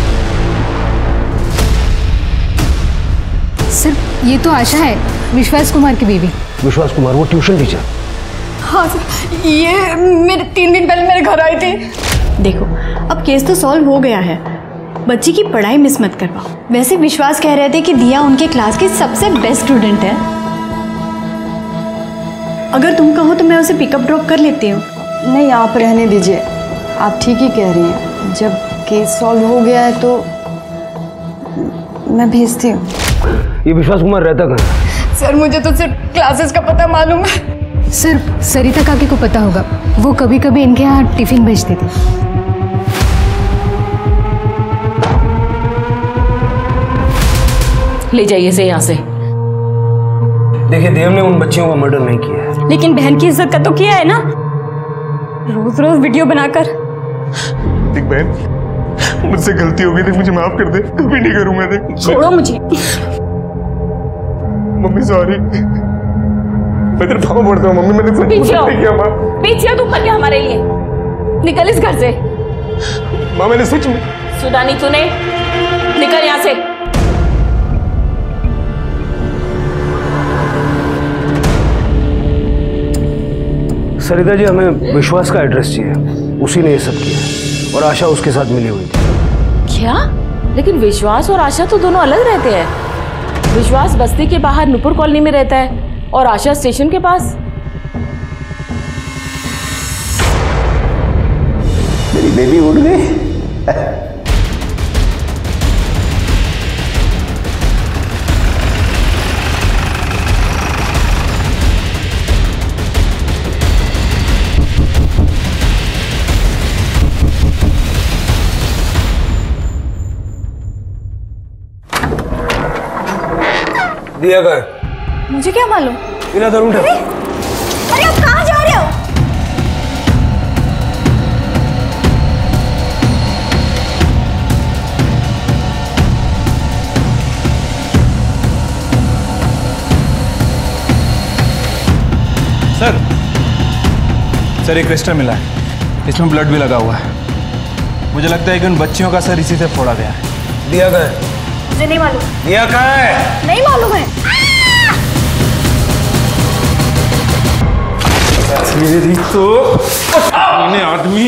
सर ये तो आशा है, विश्वास कुमार की बीवी। विश्वास कुमार, वो ट्यूशन टीचर। हाँ सर, ये मेरे 3 दिन पहले मेरे घर आई थी। देखो, अब केस तो सॉल्व हो गया है, बच्ची की पढ़ाई मिस मत करवाओ। वैसे विश्वास कह रहे थे कि दिया उनके क्लास की सबसे बेस्ट स्टूडेंट है। अगर तुम कहो तो मैं उसे पिकअप ड्रॉप कर लेती हूँ। नहीं, आप रहने दीजिए, आप ठीक ही कह रही हैं। जब केस सॉल्व हो गया है तो मैं भेजती हूँ। ये विश्वास कुमार रहता कहाँ? सर मुझे तो सिर्फ क्लासेस का पता मालूम है। सर सरिता काकी को पता होगा, वो कभी कभी इनके यहाँ टिफिन भेजती थी। ले जाइए इसे यहाँ से। देखिए, देव ने उन बच्चियों का मर्डर नहीं किया है। लेकिन बहन की इज्जत का तो किया है ना, रोज रोज वीडियो बनाकर। देख बहन, मुझसे गलती हो गई थी, मुझे माफ कर दे, कभी नहीं करूंगा। देख छोड़ो मुझे। मम्मी सॉरी, मैं तेरे पापा पड़ता हूँ। मम्मी मैंने सब कुछ नहीं किया। माँ पीछे तुम पर क्या हमारे लिए? निकल इस घर से। माँ मैंने सच में सुना नहीं तूने? निकल यहाँ से। सरिता जी, हमें विश्वास का एड्रेस चाहिए, उसी ने ये सब किया और आशा उसके साथ मिली हुई थी। क्या? लेकिन विश्वास और आशा तो दोनों अलग रहते हैं। विश्वास बस्ती के बाहर नुपुर कॉलोनी में रहता है और आशा स्टेशन के पास। मेरी बेबी उड़ गई। दिया गया। मुझे क्या मालूम? बिना धर उठा। अरे आप कहाँ जा रहे हो? सर एक रजिस्टर मिला है, इसमें ब्लड भी लगा हुआ है। मुझे लगता है कि उन बच्चियों का सर इसी से फोड़ा गया है। दिया गया। मुझे नहीं मालूम। दिया कहाँ है? नहीं मालूम है। तेरी तो इन्हें आदमी।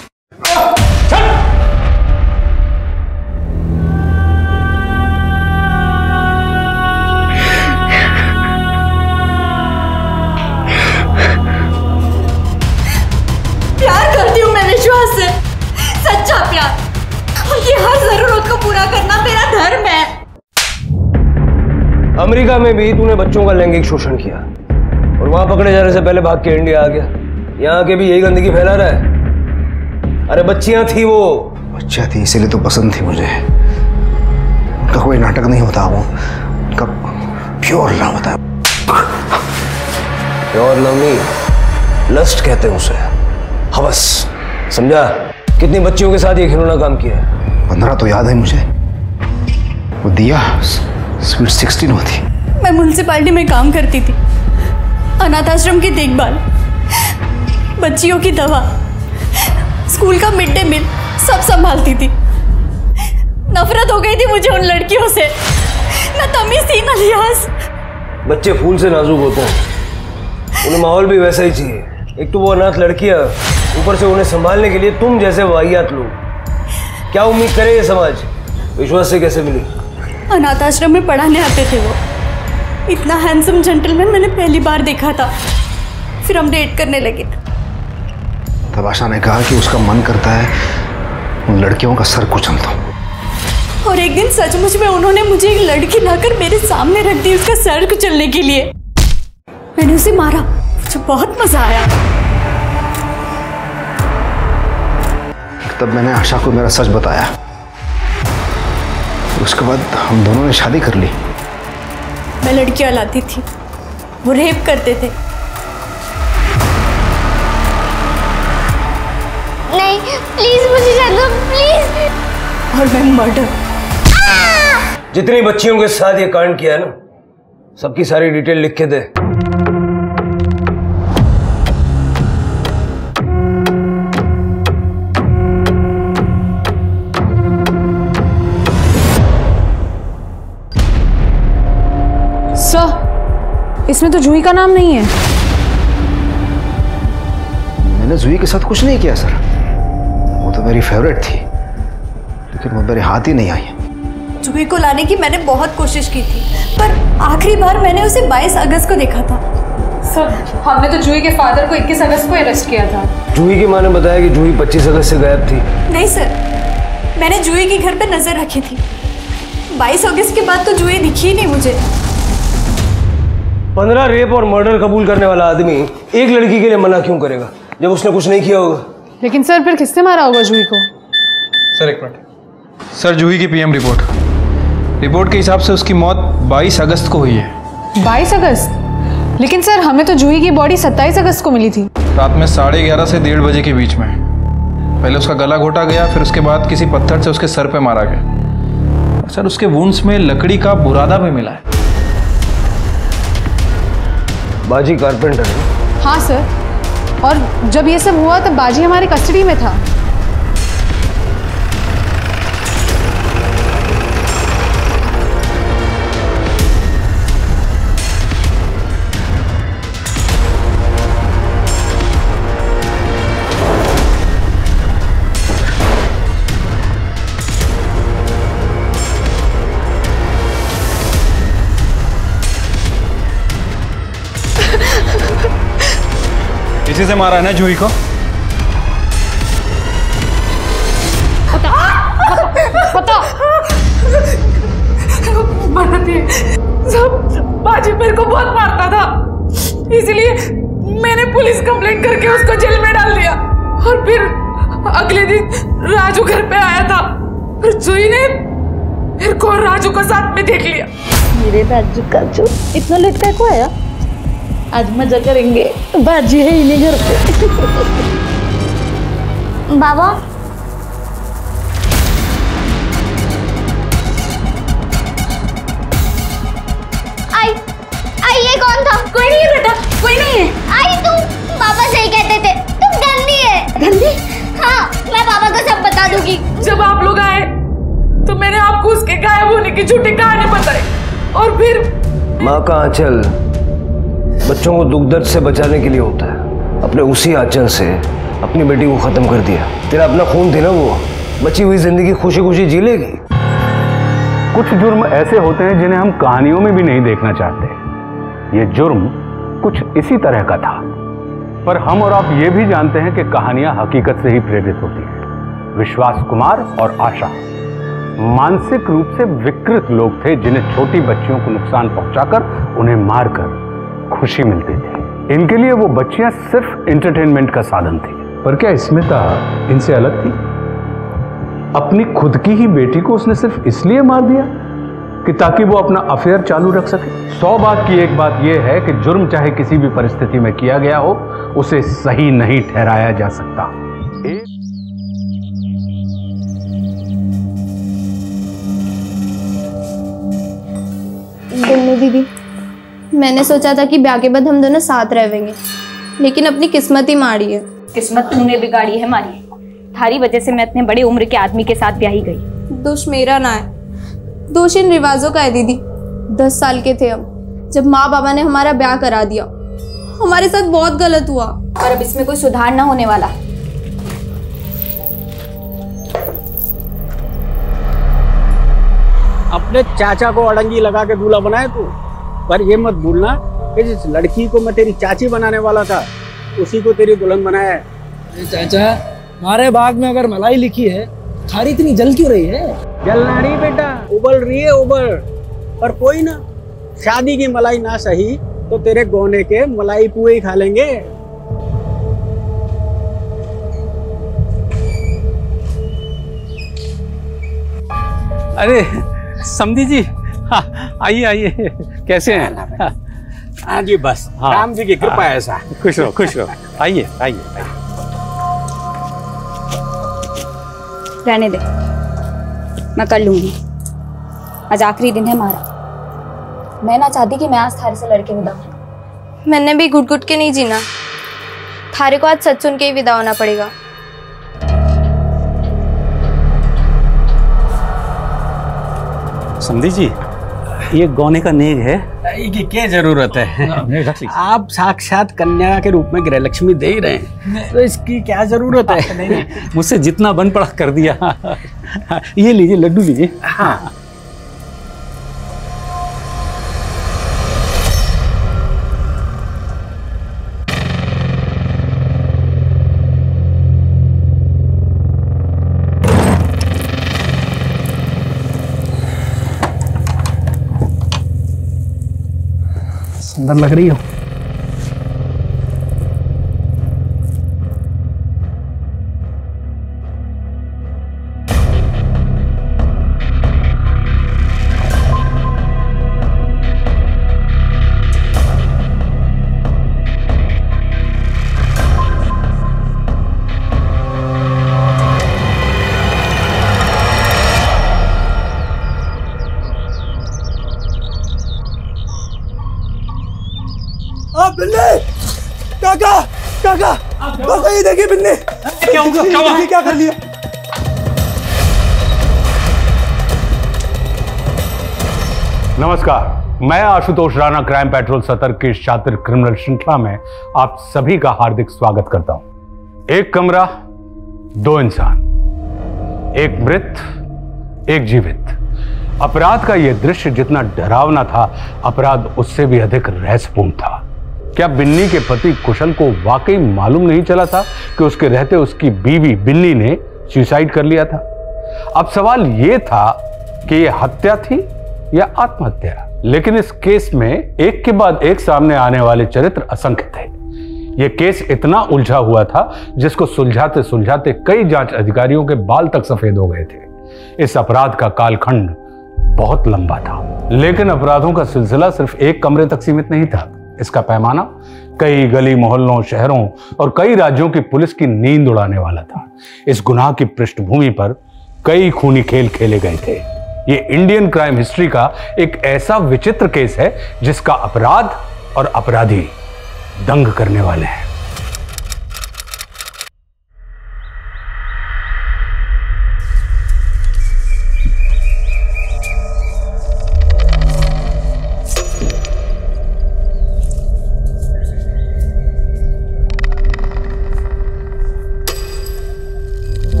प्यार करती हूँ मैं विश्वास से, सच्चा प्यार। उनकी हर जरूरत को पूरा करना मेरा धर्म है। अमेरिका में भी तूने बच्चों का लैंगिक शोषण किया और और वहां पकड़े जाने से पहले भाग के इंडिया आ गया। यहाँ के भी यही गंदगी फैला रहा है। अरे बच्चियां थी वो। बच्चियां थी इसीलिए तो पसंद थी मुझे। उनका कोई नाटक नहीं होता, वो उनका प्योर लव होता है। प्योर लव नहीं, लस्ट कहते हैं उसे, हवस। समझा? कितनी बच्चियों के साथ ये खिलौना काम किया है? 15 तो याद है मुझे। वो दिया स्वीट 16 होती। मैं म्युनिसिपैलिटी में काम करती थी, अनाथ आश्रम की देखभाल, बच्चियों की दवा, स्कूल का मिड डे मील सब संभालती थी। नफरत हो गई थी मुझे उन लड़कियों से, ना तमीज थी ना लिहाज। बच्चे फूल से नाजुक होते हैं, उन्हें माहौल भी वैसा ही चाहिए। एक तो वो अनाथ लड़कियां, ऊपर से उन्हें संभालने के लिए तुम जैसे वाहियात लोग। क्या उम्मीद करे ये समाज? विश्वास से कैसे मिली? अनाथ आश्रम में पढ़ाने आते थे वो। इतना हैंडसम जेंटलमैन मैंने पहली बार देखा था। फिर हम डेट करने लगे। तब आशा ने कहा कि उसका मन करता है उन लड़कियों का सर कुचल दो। और एक दिन सचमुच में उन्होंने मुझे एक लड़की लाकर मेरे सामने रख दी उसका सर कुचलने के लिए। मैंने उसे मारा, मुझे बहुत मजा आया। तब मैंने आशा को मेरा सच बताया। उसके बाद हम दोनों ने शादी कर ली। मैं लड़कियां लाती थी, वो रेप करते थे। नहीं प्लीज मुझे जाने दो प्लीज। और मैं मर्डर। जितनी बच्चियों के साथ ये कांड किया है ना, सबकी सारी डिटेल लिख के दे। सर, इसमें तो जूही का नाम नहीं है। मैंने जूही के साथ कुछ नहीं किया सर। वो तो मेरी फेवरेट थी, लेकिन वो मेरे हाथ ही नहीं आई। जूही को लाने की मैंने बहुत कोशिश की थी, पर आखिरी बार मैंने उसे 22 अगस्त को देखा था। सर, हमने तो जूही के फादर को 21 अगस्त को अरेस्ट किया था। जूही की मां ने बताया कि जूही 25 अगस्त से गायब थी। नहीं सर, मैंने जूही के घर पे नजर रखी थी। 22 अगस्त के बाद तो जूही दिखी ही नहीं मुझे। 15 रेप और मर्डर कबूल करने वाला आदमी एक लड़की के लिए मना क्यों करेगा जब उसने कुछ नहीं किया होगा? लेकिन सर फिर किसने मारा होगा जूही को? सर एक मिनट। सर, जूही की पीएम रिपोर्ट के हिसाब से उसकी मौत 22 अगस्त को हुई है। 22 अगस्त? लेकिन सर हमें तो जूही की बॉडी 27 अगस्त को मिली थी। रात में 11:30 से 1:30 बजे के बीच में। पहले उसका गला घोटा गया, फिर उसके बाद किसी पत्थर से उसके सर पे मारा गया। और सर उसके वुंड्स में लकड़ी का बुरादा भी मिला है। बाजी कारपेंटर है? हाँ सर, और जब ये सब हुआ तब बाजी हमारी कस्टडी में था। इसी से मारा है ना जूही को? पता सब बाजी मेरे को बहुत मारता था, इसलिए मैंने पुलिस कंप्लेंट करके उसको जेल में डाल दिया। और फिर अगले दिन राजू घर पे आया था, फिर जूही ने मेरे को राजू को साथ में देख लिया। मेरे राजू का जो इतना लेट का को आया? आज मजा करेंगे, बाजी है इन्हीं घर पे। बाबा आई आई, ये कौन था? कोई नहीं है बेटा, कोई नहीं है। आई तुम पापा सही कहते थे, तुम गंदी है। गंदी? हाँ, मैं पापा को सब बता दूंगी। जब आप लोग आए तो मैंने आपको उसके गायब होने की झूठी कहानी बताई, और फिर माँ का आंचल बच्चों को दुख दर्द से बचाने के लिए होता है। अपने उसी आंचल से अपनी बेटी को खत्म कर दिया। तेरा अपना खून थी ना वो, बची हुई जिंदगी खुशी खुशी जी लेगी। कुछ जुर्म ऐसे होते हैं जिन्हें हम कहानियों में भी नहीं देखना चाहते। ये जुर्म कुछ इसी तरह का था, पर हम और आप ये भी जानते हैं कि कहानियां हकीकत से ही प्रेरित होती हैं। विश्वास कुमार और आशा मानसिक रूप से विकृत लोग थे, जिन्हें छोटी बच्चियों को नुकसान पहुंचाकर उन्हें मारकर खुशी मिलती थी। इनके लिए वो बच्चियां सिर्फ एंटरटेनमेंट का साधन थी। पर क्या स्मिता इनसे अलग थी? अपनी खुद की ही बेटी को उसने सिर्फ इसलिए मार दिया कि ताकि वो अपना अफेयर चालू रख सके। 100 बात की एक बात यह है कि जुर्म चाहे किसी भी परिस्थिति में किया गया हो, उसे सही नहीं ठहराया जा सकता। दीदी, मैंने सोचा था कि ब्याह के बाद हम दोनों साथ रहेंगे, लेकिन अपनी किस्मत ही मारी है। किस्मत तूने बिगाड़ी है मारी। थारी वजह से मैं इतने बड़े उम्र के आदमी के साथ ब्याही गई। दोष मेरा ना है, दोष इन रिवाजों का है दीदी। 10 साल के थे हम जब माँ बाबा ने हमारा ब्याह करा दिया। हमारे साथ बहुत गलत हुआ और अब इसमें कोई सुधार ना होने वाला। अपने चाचा को अड़ंगी लगा के दूल्हा बनाए तू, पर ये मत भूलना कि जिस लड़की को मैं तेरी चाची बनाने वाला था उसी को तेरी दुल्हन बनाया है। चाचा, हमारे बाग में अगर मलाई लिखी है, थारी इतनी जल क्यों रही है? जलना नहीं बेटा, उबल रही है उबल। पर कोई ना, शादी की मलाई ना सही तो तेरे गोने के मलाई पुए ही खा लेंगे। अरे समधी जी, आइए आइए, कैसे हैं? हाँ जी, बस राम जी की कृपा है ऐसा। खुश रहो खुश रहो, आइए आइए आइए। रहने दे, मैं कर लूंगी। आज आखिरी दिन है हमारा। मैं ना चाहती कि मैं आज थारे से लड़के विदा हूं। मैंने भी घुट घुट के नहीं जीना। थारे को आज सच सुन के ही विदा होना पड़ेगा। समधी जी, ये गौने का नेग है। ये क्या जरूरत है? आप साक्षात कन्या के रूप में गृहलक्ष्मी दे ही रहे हैं, तो इसकी क्या जरूरत है? नहीं, मुझसे जितना बन पड़ा कर दिया। ये लीजिए, लड्डू लीजिए। हाँ। सुंदर लग रही हो। काका काका काका, ये देखिए बिन्ने। क्या होगा? क्या कर लिया? नमस्कार, मैं आशुतोष राणा क्राइम पेट्रोल सतर्क की शातिर क्रिमिनल श्रृंखला में आप सभी का हार्दिक स्वागत करता हूं। एक कमरा, 2 इंसान, एक मृत एक जीवित। अपराध का यह दृश्य जितना डरावना था, अपराध उससे भी अधिक रहस्यपूर्ण था। क्या बिन्नी के पति कुशल को वाकई मालूम नहीं चला था कि उसके रहते उसकी बीवी बिन्नी ने सुसाइड कर लिया था? अब सवाल यह था कि यह हत्या थी या आत्महत्या। लेकिन इस केस में एक के बाद एक सामने आने वाले चरित्र असंख्य थे। यह केस इतना उलझा हुआ था जिसको सुलझाते सुलझाते कई जांच अधिकारियों के बाल तक सफेद हो गए थे। इस अपराध का कालखंड बहुत लंबा था, लेकिन अपराधों का सिलसिला सिर्फ एक कमरे तक सीमित नहीं था। इसका पैमाना कई गली मोहल्लों, शहरों और कई राज्यों की पुलिस की नींद उड़ाने वाला था। इस गुनाह की पृष्ठभूमि पर कई खूनी खेल खेले गए थे। ये इंडियन क्राइम हिस्ट्री का एक ऐसा विचित्र केस है जिसका अपराध और अपराधी दंग करने वाले हैं।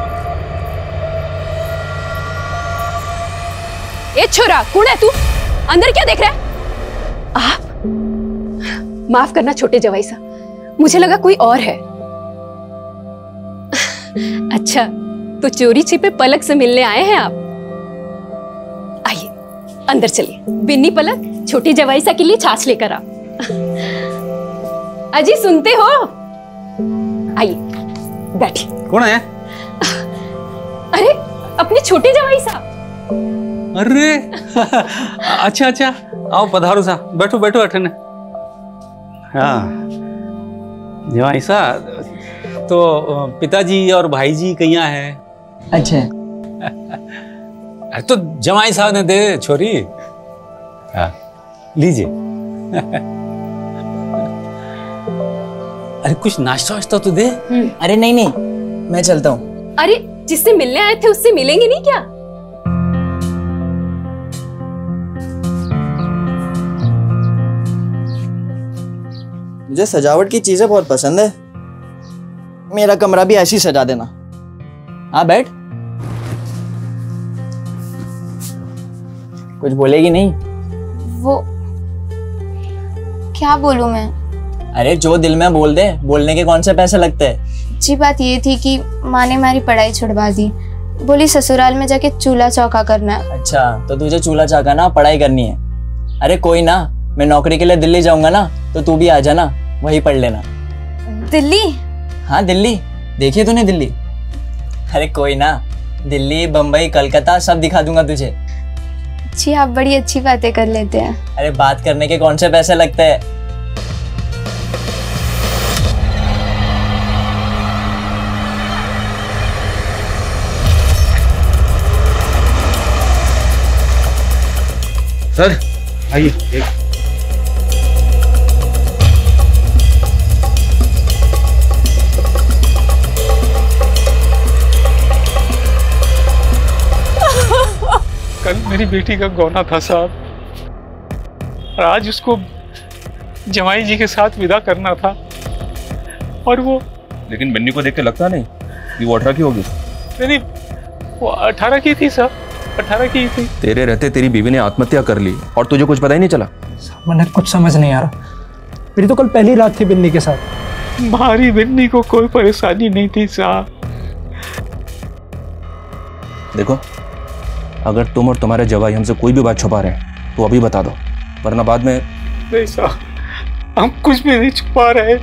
ए छोरा, कौन है तू? अंदर क्या देख रहे हैं आप? माफ करना छोटे जवाई साहब, मुझे लगा कोई और है। अच्छा, तो चोरी छिपे पलक से मिलने आए हैं आप? आइए अंदर चलिए। बिन्नी पलक, छोटी जवाई सा के लिए छाछ लेकर आओ। अजी सुनते हो? आइए बैठिए। कौन है? अरे अपने छोटे जवाई साहब। अरे अच्छा अच्छा, आओ पधारो सा, बैठो बैठो अठने। हाँ जवाई साहब, तो पिताजी और भाई जी कहाँ है? अच्छा अरे तो जवाई साहब ने दे छोरी। हाँ लीजिए। अरे कुछ नाश्ता वाश्ता तो दे। अरे नहीं नहीं, मैं चलता हूँ। अरे जिससे मिलने आए थे उससे मिलेंगे नहीं क्या? मुझे सजावट की चीजें बहुत पसंद है, मेरा कमरा भी ऐसी सजा देना। हाँ बैठ। कुछ बोलेगी नहीं? वो क्या बोलूं मैं? अरे जो दिल में बोल दे, बोलने के कौन से पैसे लगते हैं। अच्छी बात ये थी कि माँ ने हमारी पढ़ाई छुड़वा दी, बोली ससुराल में जाके चूल्हा चौका करना है। अच्छा तो तुझे चूल्हा चौका ना पढ़ाई करनी है। अरे कोई ना, मैं नौकरी के लिए दिल्ली जाऊंगा ना, तो तू भी आ जाना, वहीं पढ़ लेना। दिल्ली? हाँ दिल्ली, देखिए तूने दिल्ली? अरे कोई ना, दिल्ली बम्बई कलकत्ता सब दिखा दूंगा तुझे। जी आप बड़ी अच्छी बातें कर लेते हैं। अरे बात करने के कौन से पैसे लगते हैं। सर आइए। कल मेरी बेटी का गौना था साहब, और आज उसको जमाई जी के साथ विदा करना था, और वो। लेकिन बन्नी को देख के लगता नहीं कि वो 18 की होगी। नहीं, वो 18 की थी साहब, 18 की थी। तेरे रहते तेरी बीवी ने आत्महत्या कर ली और तुझे कुछ पता ही नहीं चला। मैंने कुछ समझ नहीं आ रहा, मेरी तो कल पहली रात थी बिन्नी के साथ। हमारी बिन्नी को कोई परेशानी नहीं थी साहब। देखो, अगर तुम और तुम्हारे जवाई हमसे कोई भी बात छुपा रहे हैं तो अभी बता दो, वरना बाद में। नहीं साहब, हम कुछ भी नहीं छुपा रहे।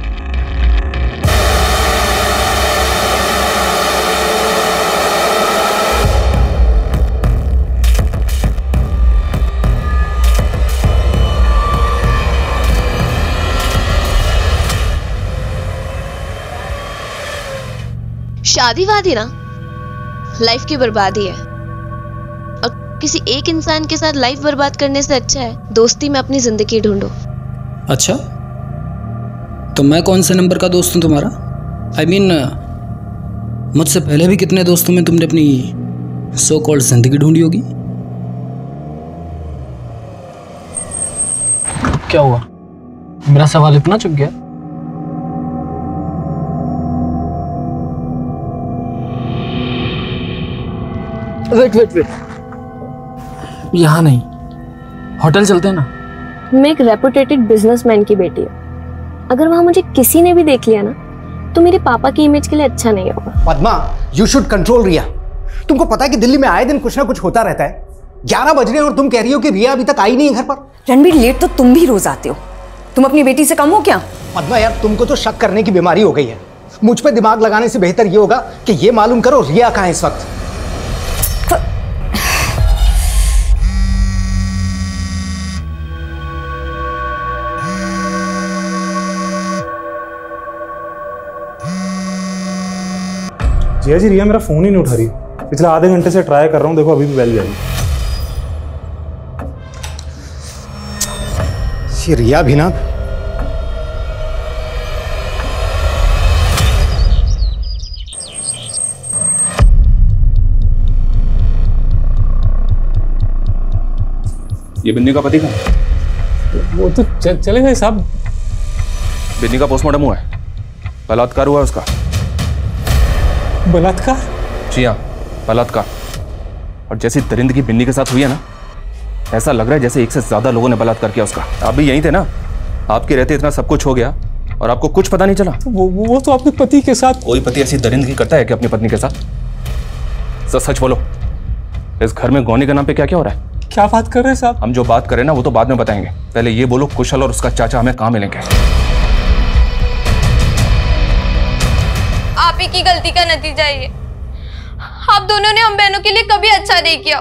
शादी वादी ना लाइफ की बर्बादी है, और किसी एक इंसान के साथ लाइफ बर्बाद करने से अच्छा है दोस्ती में अपनी जिंदगी ढूंढो। अच्छा तो मैं कौन से नंबर का दोस्त हूँ तुम्हारा? I mean, मुझसे पहले भी कितने दोस्तों में तुमने अपनी सो कॉल्ड जिंदगी ढूंढी होगी। क्या हुआ, मेरा सवाल इतना चुप गया? वेट, यहाँ नहीं, होटल चलते हैं ना। मैं एक रेपुटेटेड बिजनेसमैन की बेटी हूँ, अगर वहाँ मुझे किसी ने भी देख लिया ना तो मेरे पापा की इमेज के लिए अच्छा नहीं होगा। Padma, you should control Riya. तुमको पता है कि दिल्ली में आए दिन कुछ ना कुछ होता रहता है। 11 बज रहे हैं और तुम कह रही हो कि रिया अभी तक आई नहीं है घर पर। रणबीर, लेट तो तुम भी रोज आते हो, तुम अपनी बेटी से कम हो क्या? पद्मा यार, तुमको तो शक करने की बीमारी हो गई है। मुझ पे दिमाग लगाने से बेहतर ये होगा कि ये मालूम करो रिया कहाँ है इस वक्त। जिया जी, रिया मेरा फोन ही नहीं उठा रही। पिछले आधे घंटे से ट्राई कर रहा हूँ, देखो अभी भी बेल जा रही। ये रिया भी ना, ये बिन्नी का पति कहाँ? वो तो चले गए साहब। बिन्नी का पोस्टमार्टम हुआ है, बलात्कार हुआ है उसका। बलात्कार? जी हाँ, बलात्कार। और जैसी दरिंदगी बिन्नी के साथ हुई है ना, ऐसा लग रहा है जैसे एक से ज्यादा लोगों ने बलात्कार किया उसका। आप भी यहीं थे ना? आपके रहते इतना सब कुछ हो गया और आपको कुछ पता नहीं चला? वो तो अपने पति के साथ। कोई पति ऐसी दरिंदगी करता है कि अपनी पत्नी के साथ? सच बोलो, इस घर में गौनी के नाम पे क्या क्या हो रहा है? क्या बात कर रहे हैं साहब? हम जो बात कर रहे हैं ना वो तो बाद में बताएंगे, पहले ये बोलो कुशल और उसका चाचा हमें कहाँ मिलेंगे? आप ही की गलती का नतीजा है ये। आप दोनों ने हम बहनों के लिए कभी अच्छा नहीं किया।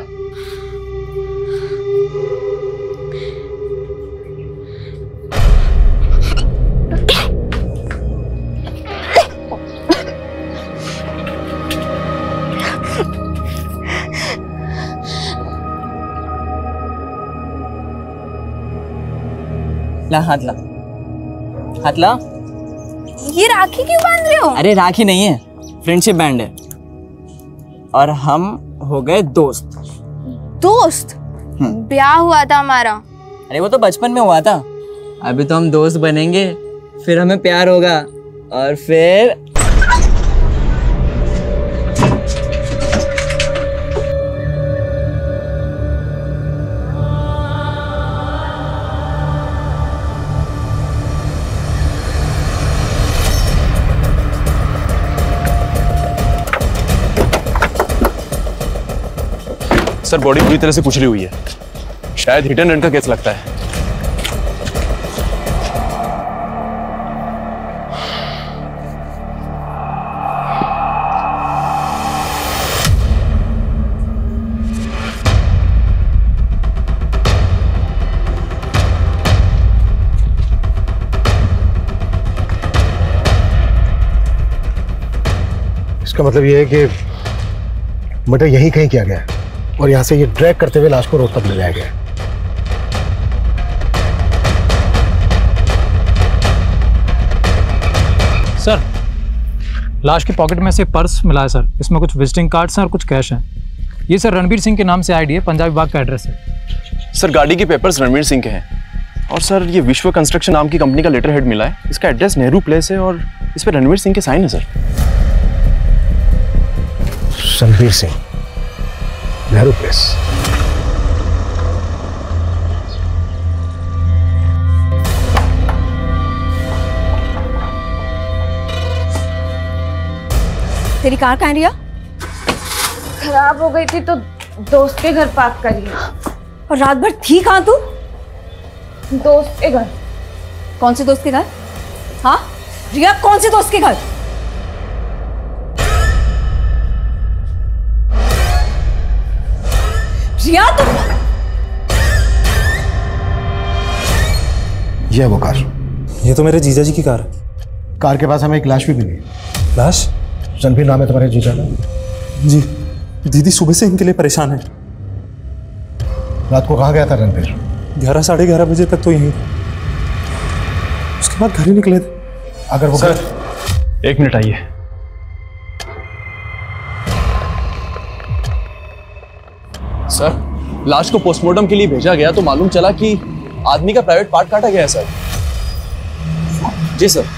ला हाथ ला, हाथ ला। ये राखी क्यों बांध रहे हो? अरे राखी नहीं है, फ्रेंडशिप बैंड है। और हम हो गए दोस्त। दोस्त? ब्याह हुआ था हमारा। अरे वो तो बचपन में हुआ था, अभी तो हम दोस्त बनेंगे, फिर हमें प्यार होगा और फिर सर बॉडी पूरी तरह से कुचली हुई है, शायद हिट एंड रन का केस लगता है। इसका मतलब ये है कि मर्डर यहीं कहीं किया गया है और यहाँ से ये ड्रैग करते हुए लाश को रोड तक ले जाया गया। सर, लाश की पॉकेट में से पर्स मिला है सर। इसमें कुछ विजिटिंग कार्ड्स हैं और कुछ कैश हैं। ये सर रणबीर सिंह के नाम से आईडी है, पंजाब विभाग का एड्रेस है। सर गाड़ी के पेपर्स रणबीर सिंह के हैं और सर ये विश्व कंस्ट्रक्शन नाम की कंपनी का लेटर हेड मिला है। इसका एड्रेस नेहरू प्लेस है और इस पर रणबीर सिंह के साइन है सर। रणबीर सिंह, नेहरू प्लेस। तेरी कार कहाँ है रिया? खराब हो गई थी तो दोस्त के घर पार्क करी। और रात भर थी कहाँ तू? दोस्त के घर। कौन से दोस्त के घर? हाँ रिया, कौन से दोस्त के घर? रिया तू। ये है वो कार। ये तो मेरे जीजा जी की कार है। कार के पास हमें एक लाश भी मिली। लाश? रणबीर नाम है तुम्हारे जीजा का? जी। दीदी सुबह से इनके लिए परेशान है। रात को कहाँ गया था रणबीर? 11 साढ़े 11 बजे तक तो यहीं था, उसके बाद घर ही निकले थे। अगर वो सर, एक मिनट आइए। सर लाश को पोस्टमार्टम के लिए भेजा गया तो मालूम चला कि आदमी का प्राइवेट पार्ट काटा गया है सर। जी सर।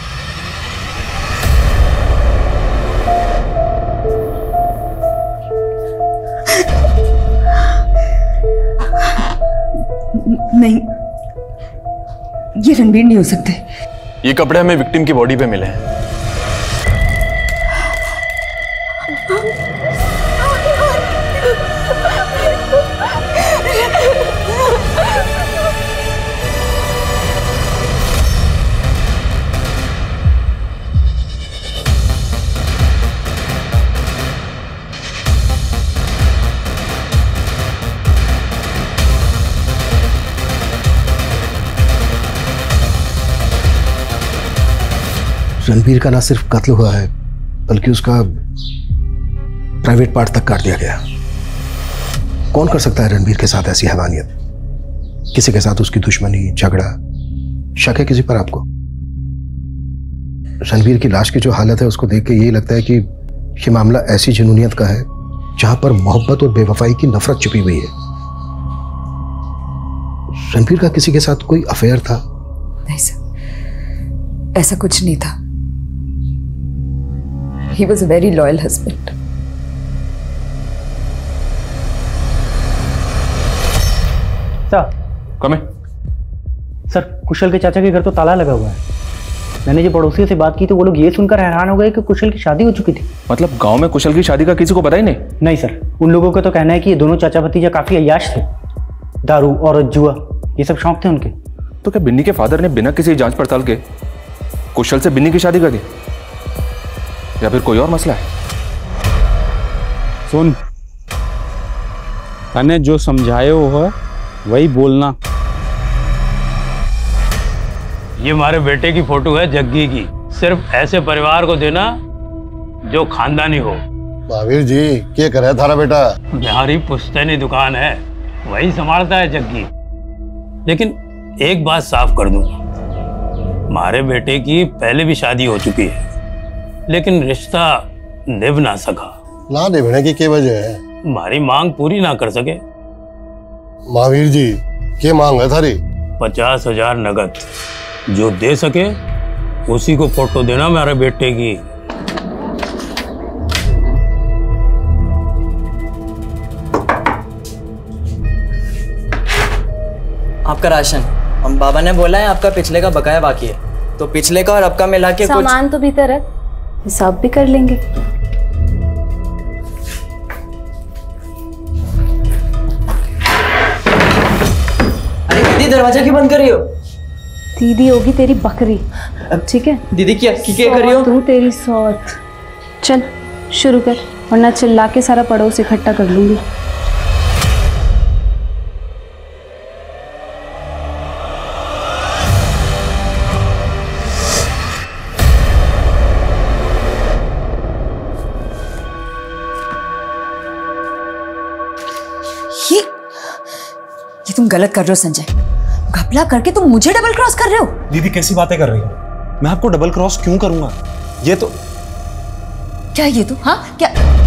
नहीं, ये रणबीर नहीं हो सकते। ये कपड़े हमें विक्टिम की बॉडी पे मिले हैं। रणबीर का ना सिर्फ कत्ल हुआ है बल्कि उसका प्राइवेट पार्ट तक काट दिया गया। कौन कर सकता है रणबीर के साथ ऐसी हैवानियत? किसी के साथ उसकी दुश्मनी, झगड़ा, शक है किसी पर आपको? रणबीर की लाश की जो हालत है उसको देख के यही लगता है कि ये मामला ऐसी जुनूनियत का है जहां पर मोहब्बत और बेवफाई की नफरत छुपी हुई है। रणबीर का किसी के साथ कोई अफेयर था? नहीं सर, ऐसा कुछ नहीं था। He was a very loyal husband. चाचा कमे सर, कुशल के चाचा के घर तो ताला लगा हुआ है। मैंने जो पड़ोसियों से बात की तो वो लोग ये सुनकर हैरान हो गए कि कुशल की शादी हो चुकी थी। मतलब गांव में कुशल की शादी का किसी को पता ही नहीं? नहीं सर, उन लोगों का तो कहना है कि ये दोनों चाचा भतीजा काफी अय्याश थे, दारू और जुआ ये सब शौक थे उनके। तो क्या बिन्नी के फादर ने बिना किसी जांच पड़ताल के कुशल से बिन्नी की शादी कर दी, या फिर कोई और मसला है? सुन, तने जो समझाए हो वही बोलना। ये हमारे बेटे की फोटो है जग्गी की। सिर्फ ऐसे परिवार को देना जो खानदानी हो। महावीर जी, क्या करे थारा बेटा? हमारी पुश्तैनी दुकान है, वही संभालता है जग्गी। लेकिन एक बात साफ कर दूं, हमारे बेटे की पहले भी शादी हो चुकी है, लेकिन रिश्ता निभ ना सका। ना निभने की क्या वजह है? हमारी मांग पूरी ना कर सके। महावीर जी, क्या मांग है थारी? 50,000 नगद, जो दे सके उसी को फोटो देना मेरे बेटे की। आपका राशन, हम बाबा ने बोला है आपका पिछले का बकाया बाकी है, तो पिछले का और अब का मिला के कुछ सामान तो भीतर है, हिसाब भी कर लेंगे। अरे दीदी, दरवाजा क्यों बंद कर रही हो? दीदी होगी तेरी बकरी, ठीक है? दीदी क्या कर रही हो? तू तेरी सौत। चल शुरू कर, वरना चिल्ला के सारा पड़ोस इकट्ठा कर लूंगी। ये तुम गलत कर रहे हो संजय। घपला करके तुम मुझे डबल क्रॉस कर रहे हो। दीदी कैसी बातें कर रही हो? मैं आपको डबल क्रॉस क्यों करूंगा? ये तो क्या ये तो? हाँ क्या?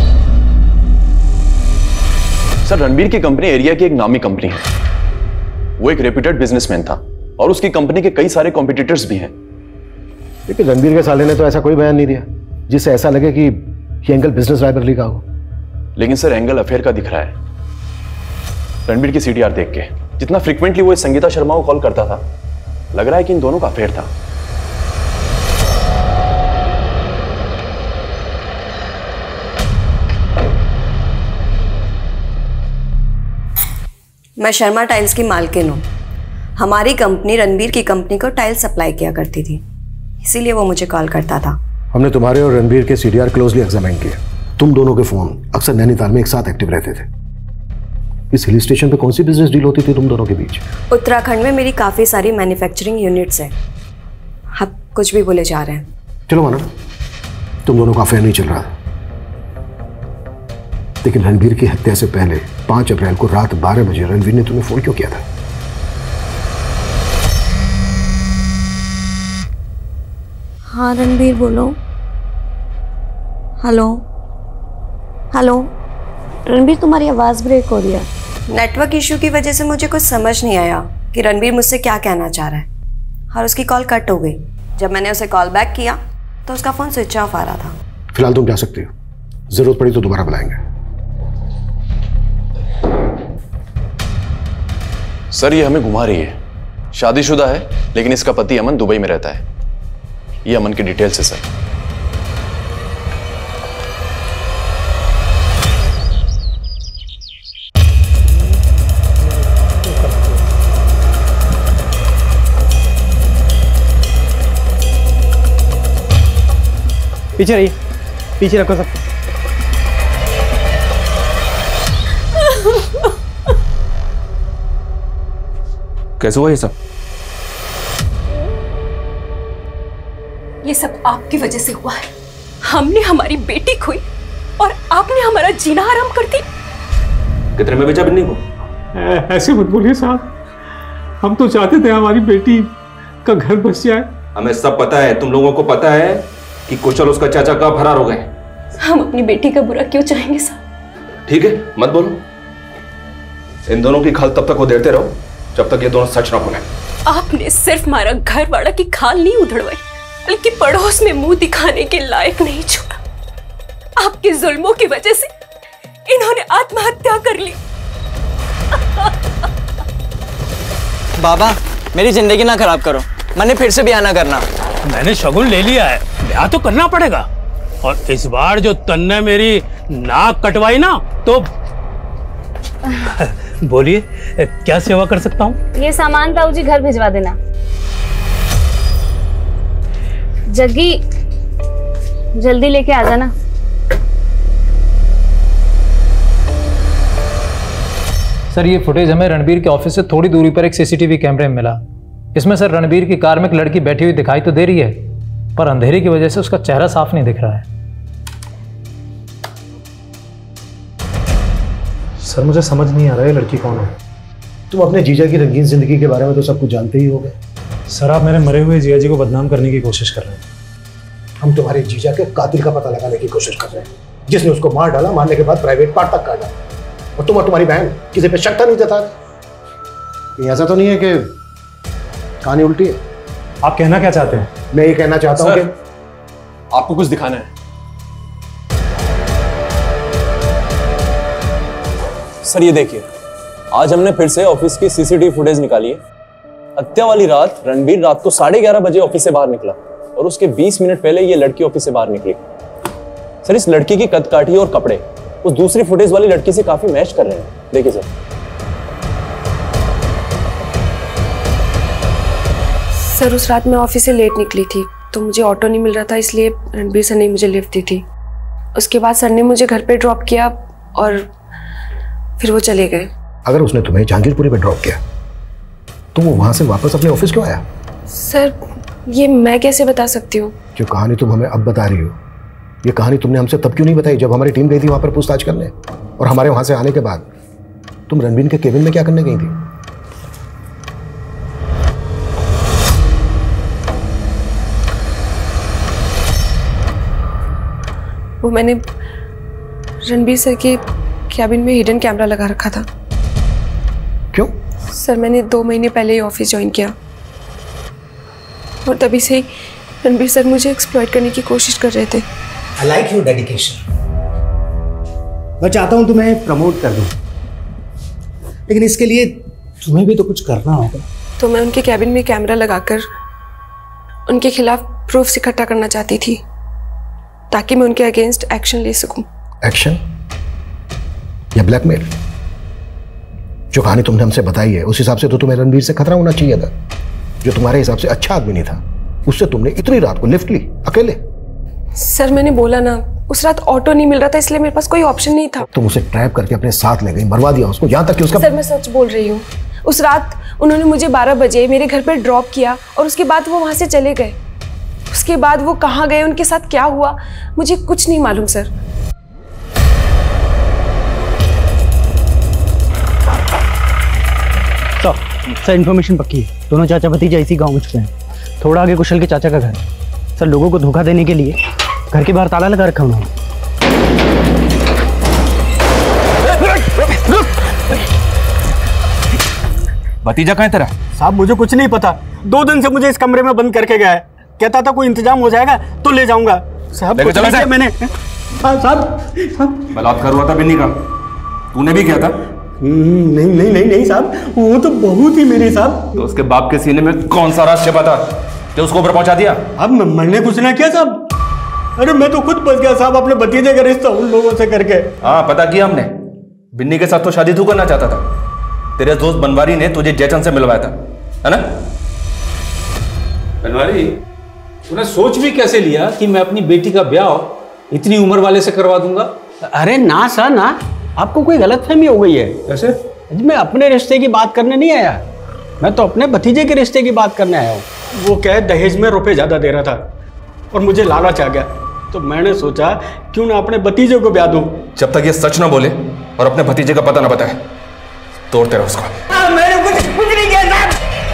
सर, रणबीर की कंपनी एरिया की एक नामी कंपनी है। वो एक रेप्यूटेड बिजनेसमैन था और उसकी कंपनी के कई सारे कॉम्पिटिटर्स भी हैं। लेकिन रणबीर के साले ने तो ऐसा कोई बयान नहीं दिया जिससे ऐसा लगे कि ये एंगल बिजनेस राइवलरी का हो। लेकिन सर, एंगल अफेयर का दिख रहा है। रणबीर की सीडीआर देख के जितना फ्रीक्वेंटली वो संगीता शर्मा को कॉल करता था, लग रहा है कि इन दोनों का अफेयर था। मैं शर्मा टाइल्स की मालकिन हूँ। हमारी कंपनी रणबीर की कंपनी को टाइल्स सप्लाई किया करती थी, इसीलिए वो मुझे कॉल करता था। हमने तुम्हारे और रणबीर के सीडीआर क्लोजली एग्जामिन किया। तुम दोनों के फोन अक्सर नैनीताल में एक साथ एक्टिव रहते थे। इस हिल स्टेशन पे कौन सी बिजनेस डील होती थी तुम दोनों के बीच? उत्तराखंड में मेरी काफी सारी मैन्युफैक्चरिंग यूनिट्स हैं। आप कुछ भी बोले जा रहे हैं। चलो माना तुम दोनों का अफेयर नहीं चल रहा था, लेकिन रणबीर की हत्या से पहले 5 अप्रैल को रात 12 बजे रणबीर ने तुम्हें फोन क्यों किया था? हाँ रणबीर बोलो। Hello hello. रणबीर तुम्हारी आवाज़ ब्रेक हो रही है। नेटवर्क इशू की वजह से मुझे कुछ समझ नहीं आया कि रणबीर मुझसे क्या कहना चाह रहा है, और उसकी कॉल कट हो गई। जब मैंने उसे कॉल बैक किया तो उसका फ़ोन स्विच ऑफ आ रहा था। फिलहाल तुम जा सकती हो, जरूरत पड़ी तो दोबारा बुलाएंगे। सर, ये हमें घुमा रही है। शादीशुदा है, लेकिन इसका पति अमन दुबई में रहता है। ये अमन की डिटेल्स है सर। पीछे रहिए, पीछे रखो सब। कैसे हुआ ये सब? ये सब आपकी वजह से हुआ है। हमने हमारी बेटी खोई और आपने हमारा जीना हराम कर दी। कितने में बेचा बिन्नी को? ऐसे मत बोलिए साहब, हम तो चाहते थे हमारी बेटी का घर बस जाए। हमें सब पता है, तुम लोगों को पता है कि कुशल उसका चाचा कब फरार हो गए। हम अपनी बेटी का बुरा क्यों चाहेंगे साहब? ठीक है, मत बोलो। इन दोनों की खाल तब तक वो देते रहो जब तक ये दोनों सच ना बोले। आपने सिर्फ हमारा घर वाला की खाल नहीं उधड़वाई, बल्कि पड़ोस में मुंह दिखाने के लायक नहीं छोड़ा। आपके जुल्मों की वजह से इन्होंने आत्महत्या कर ली। बाबा मेरी जिंदगी ना खराब करो, मैंने फिर से ब्याह ना करना। मैंने शगुन ले लिया है, ब्याह तो करना पड़ेगा। और इस बार जो तन्ने मेरी नाक कटवाई ना तो बोलिए क्या सेवा कर सकता हूँ? ये सामान ताऊ जी घर भिजवा देना। जग्गी जल्दी लेके आ जाना। सर ये फुटेज हमें रणबीर के ऑफिस से थोड़ी दूरी पर एक सीसीटीवी कैमरे में मिला। इसमें सर रणबीर की कार में एक लड़की बैठी हुई दिखाई तो दे रही है, पर अंधेरे की वजह से उसका चेहरा साफ नहीं दिख रहा है। सर मुझे समझ नहीं आ रहा है लड़की कौन है। तुम अपने जीजा की रंगीन जिंदगी के बारे में तो सब कुछ जानते ही होगे। सर आप मेरे मरे हुए जीजा जी को बदनाम करने की कोशिश कर रहे हैं। हम तुम्हारे जीजा के कातिल का पता लगाने की कोशिश कर रहे हैं, जिसने उसको मार डाला, मारने के बाद प्राइवेट पार्ट तक काटा। और तुम और तुम्हारी बहन किसी पे शक नहीं जता। ऐसा तो नहीं है कि कहानी उल्टी है? आप कहना क्या चाहते हैं? मैं ये कहना चाहता हूँ कि आपको कुछ दिखाना है। सर ये देखिए, आज हमने फिर से ऑफिस की सीसीटीवी फुटेज निकाली है। हत्या वाली रात रणबीर रात को 11:30 बजे ऑफिस से बाहर निकला और उसके 20 मिनट पहले ये लड़की ऑफिस से बाहर निकली। सर इस लड़की की कद काठी और कपड़े उस दूसरी फुटेज वाली लड़की से काफी मैच कर रहे हैं। देखिए सर उस रात मैं ऑफिस से लेट निकली थी तो मुझे ऑटो नहीं मिल रहा था, इसलिए रणबीर सर ने मुझे लिफ्ट दी थी। उसके बाद सर ने मुझे घर पे ड्रॉप किया और फिर वो चले गए। अगर उसने तुम्हें जहांगीरपुरी पे ड्रॉप किया तो वो वहां से वापस अपने ऑफिस क्यों आया? सर ये मैं कैसे बता सकती हूँ? जो कहानी तुम हमें अब बता रही हो, ये कहानी तुमने हमसे तब क्यों नहीं बताई जब हमारी टीम गई थी वहां पर पूछताछ करने? और हमारे वहां से आने के बाद तुम रणबीर के केबिन में क्या करने गई थी? वो मैंने रणबीर सर के कैबिन में हिडन कैमरा लगा रखा था। क्यों? सर मैंने 2 महीने पहले ही ऑफिस ज्वाइन किया और तभी से ही रणबीर सर मुझे एक्सप्लॉइट करने की कोशिश कर रहे थे। I like your dedication. मैं चाहता हूं तुम्हें प्रमोट कर दूं, लेकिन इसके लिए तुम्हें भी तो कुछ करना होगा। तो मैं उनके कैबिन में कैमरा लगाकर उनके खिलाफ प्रूफ्स इकट्ठा करना चाहती थी ताकि मैं उनके अगेंस्ट एक्शन ले सकूं। एक्शन या ब्लैकमेल? जो कहानी तुमने हमसे बताई है उस हिसाब से तो तुम्हें रणबीर से खतरा होना चाहिए था। जो तुम्हारे हिसाब से अच्छा आदमी नहीं था, उससे तुमने इतनी रात को लिफ्ट ली अकेले। सर मैंने बोला ना, उस रात ऑटो नहीं मिल रहा था, इसलिए मेरे पास कोई ऑप्शन नहीं था। तुम उसे ट्रैप करके अपने साथ ले गई, मरवा दिया उसको, यहाँ तक कि उसका। सर मैं सच बोल रही हूँ। उस रात उन्होंने मुझे 12 बजे मेरे घर पे ड्रॉप किया और उसके बाद वो वहां से चले गए। उसके बाद वो कहाँ गए, उनके साथ क्या हुआ, मुझे कुछ नहीं मालूम सर। सर इन्फॉर्मेशन पक्की है, दोनों चाचा भतीजा इसी गांव में छुपे हैं। थोड़ा आगे कुशल के चाचा का घर है। सर लोगों को धोखा देने के लिए घर के बाहर ताला लगा रखा उन्होंने। भतीजा कहाँ है तेरा? साहब मुझे कुछ नहीं पता, 2 दिन से मुझे इस कमरे में बंद करके गया है। कहता था कोई इंतजाम हो जाएगा तो ले जाऊंगा। साहब कुछ नहीं किया मैंने। साहब बलात्कार हुआ था बिन्नी का, तूने भी किया था? नहीं नहीं नहीं नहीं साहब, वो तो बहू थी मेरी साहब। तो उसके बाप के सीने में कौन सा राज छिपा था जो उसको ऊपर पहुंचा दिया? अब मैंने कुछ ना किया साहब। अरे मैं तो खुद फंस गया साहब अपने भतीजे का रिश्ता उन लोगों से करके। हाँ पता किया हमने, बिन्नी के साथ तो शादी तू करना चाहता था। तेरे दोस्त बनवारी ने तुझे जयचंद से मिलवाया था, है ना? बनवारी तूने सोच भी कैसे लिया कि मैं अपनी बेटी का ब्याह इतनी उम्र वाले से करवा दूंगा? अरे ना सर ना, आपको कोई गलतफहमी हो गई है। कैसे? मैं अपने रिश्ते की बात करने नहीं आया, मैं तो अपने भतीजे के रिश्ते की बात करने आया हूँ। वो क्या है, दहेज में रुपए ज्यादा दे रहा था और मुझे लालच आ गया, तो मैंने सोचा क्यों ना अपने भतीजे को ब्याह दूं। जब तक ये सच ना बोले और अपने भतीजे का पता ना बताए तोड़ते रहो उसको। मैंने कुछ नहीं किया साहब।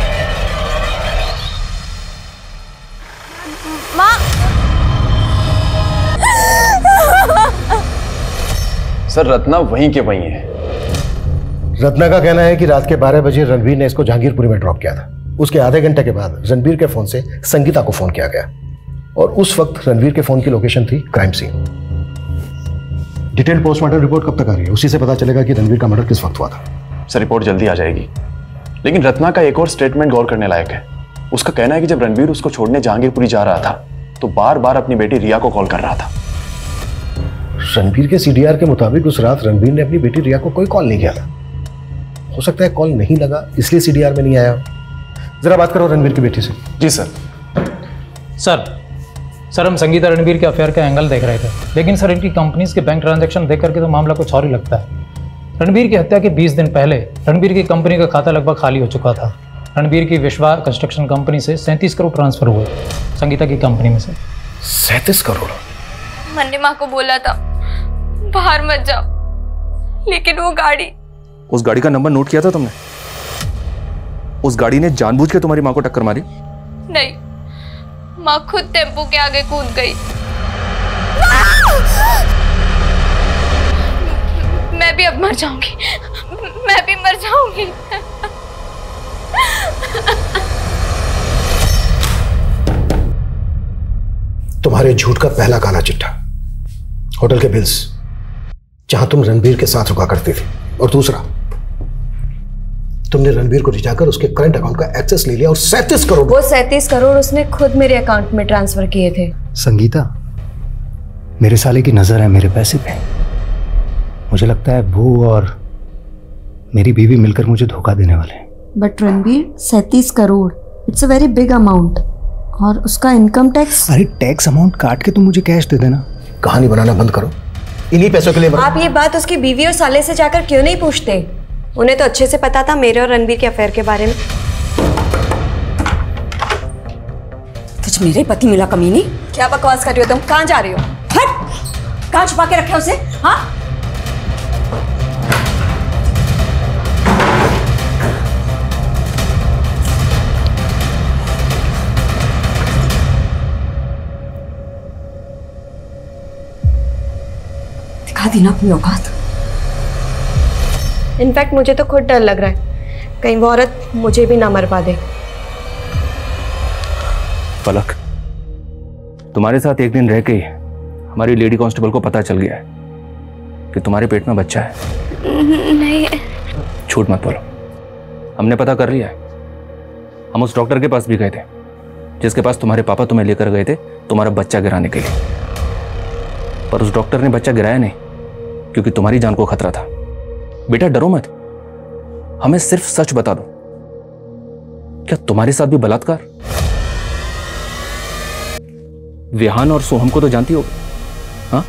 सर रत्ना वहीं के वहीं है। रत्ना का कहना है कि रात के 12 बजे रणबीर ने इसको जहांगीरपुरी में ड्रॉप किया था। उसके आधे घंटे के बाद रणबीर के फोन से संगीता को फोन किया गया और उस वक्त रणबीर के फोन की लोकेशन थी crime scene. Detail postmortem report कब तक आ रही है? उसी से पता चलेगा कि रणबीर का मर्डर किस वक्त हुआ था। सर रिपोर्ट जल्दी आ जाएगी। लेकिन रत्ना का एक और स्टेटमेंट गौर करने लायक है। उसका कहना है कि जब रणबीर उसको छोड़ने जहांगीरपुरी जा रहा था तो बार बार अपनी बेटी रिया को कॉल कर रहा था। रणबीर के सीडीआर के मुताबिक उस रात रणबीर ने अपनी बेटी रिया को कोई कॉल नहीं किया था। हो सकता है कॉल नहीं लगा इसलिए सीडीआर में नहीं आया। जरा बात करो रणबीर की बेटी से। जी सर। सर हम संगीता रणबीर के अफेयर का एंगल देख रहे थे, लेकिन सर इनकी कंपनीज के बैंक ट्रांजैक्शन देख करके तो मामला कुछ और ही लगता है। रणबीर की हत्या के 20 दिन पहले रणबीर की कंपनी का खाता लगभग खाली हो चुका था। रणबीर की विश्वा कंस्ट्रक्शन कंपनी से 37 करोड़ ट्रांसफर हुए संगीता की कंपनी में से। 37 करोड़? मैंने माँ को बोला था बाहर मत जाओ, लेकिन वो गाड़ी, उस गाड़ी का नंबर नोट किया था तुमने? उस गाड़ी ने जानबूझ के तुम्हारी माँ को टक्कर मारी? नहीं, माँ खुद टेम्पो के आगे कूद गई। मैं भी अब मर जाऊंगी, मैं भी मर जाऊंगी। तुम्हारे झूठ का पहला काला चिट्ठा, होटल के बिल्स जहां तुम रणबीर के साथ रुका करती थी, और दूसरा तुमने रणबीर को रिझाकर उसके करंट अकाउंट का एक्सेस ले लिया और 37 करोड़। वो 37 करोड़ उसने खुद मेरे अकाउंट में ट्रांसफर किए थे। संगीता, मेरे साले की नजर है मेरे पैसे पे। मुझे लगता है वो और मेरी बीवी मिलकर मुझे धोखा देने वाले हैं। But Ranbir, 37 crore it's a very big amount, और उसका इनकम टैक्स। अरे टैक्स अमाउंट काट के तुम मुझे कैश दे देना। कहानी बनाना बंद करो, इन्हीं पैसों के लिए। आप ये बात उसकी बीवी और साले से जाकर क्यों नहीं पूछते? उन्हें तो अच्छे से पता था मेरे और रणबीर के अफेयर के बारे में। तुझ मेरे पति मिला कमीनी? क्या बकवास कर रही हो तुम? कहाँ जा रही हो? हट! कहाँ छुपा के रखे उसे? हाँ? दिखा दी ना अपनी औकात। इनफैक्ट मुझे तो खुद डर लग रहा है कहीं वो औरत मुझे भी ना मरवा दे। पलक, तुम्हारे साथ एक दिन रह के हमारी लेडी कांस्टेबल को पता चल गया है कि तुम्हारे पेट में बच्चा है। नहीं। झूठ मत बोलो, हमने पता कर लिया है। हम उस डॉक्टर के पास भी गए थे जिसके पास तुम्हारे पापा तुम्हें लेकर गए थे तुम्हारा बच्चा गिराने के लिए, पर उस डॉक्टर ने बच्चा गिराया नहीं क्योंकि तुम्हारी जान को खतरा था। बेटा डरो मत, हमें सिर्फ सच बता दो, क्या तुम्हारे साथ भी बलात्कार? विहान और सोहम को तो जानती होगी, हाँ?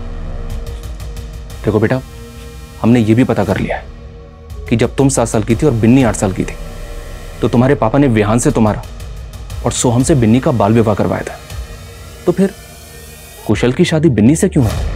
देखो बेटा, हमने ये भी पता कर लिया है कि जब तुम 7 साल की थी और बिन्नी 8 साल की थी तो तुम्हारे पापा ने विहान से तुम्हारा और सोहम से बिन्नी का बाल विवाह करवाया था। तो फिर कुशल की शादी बिन्नी से क्यों है?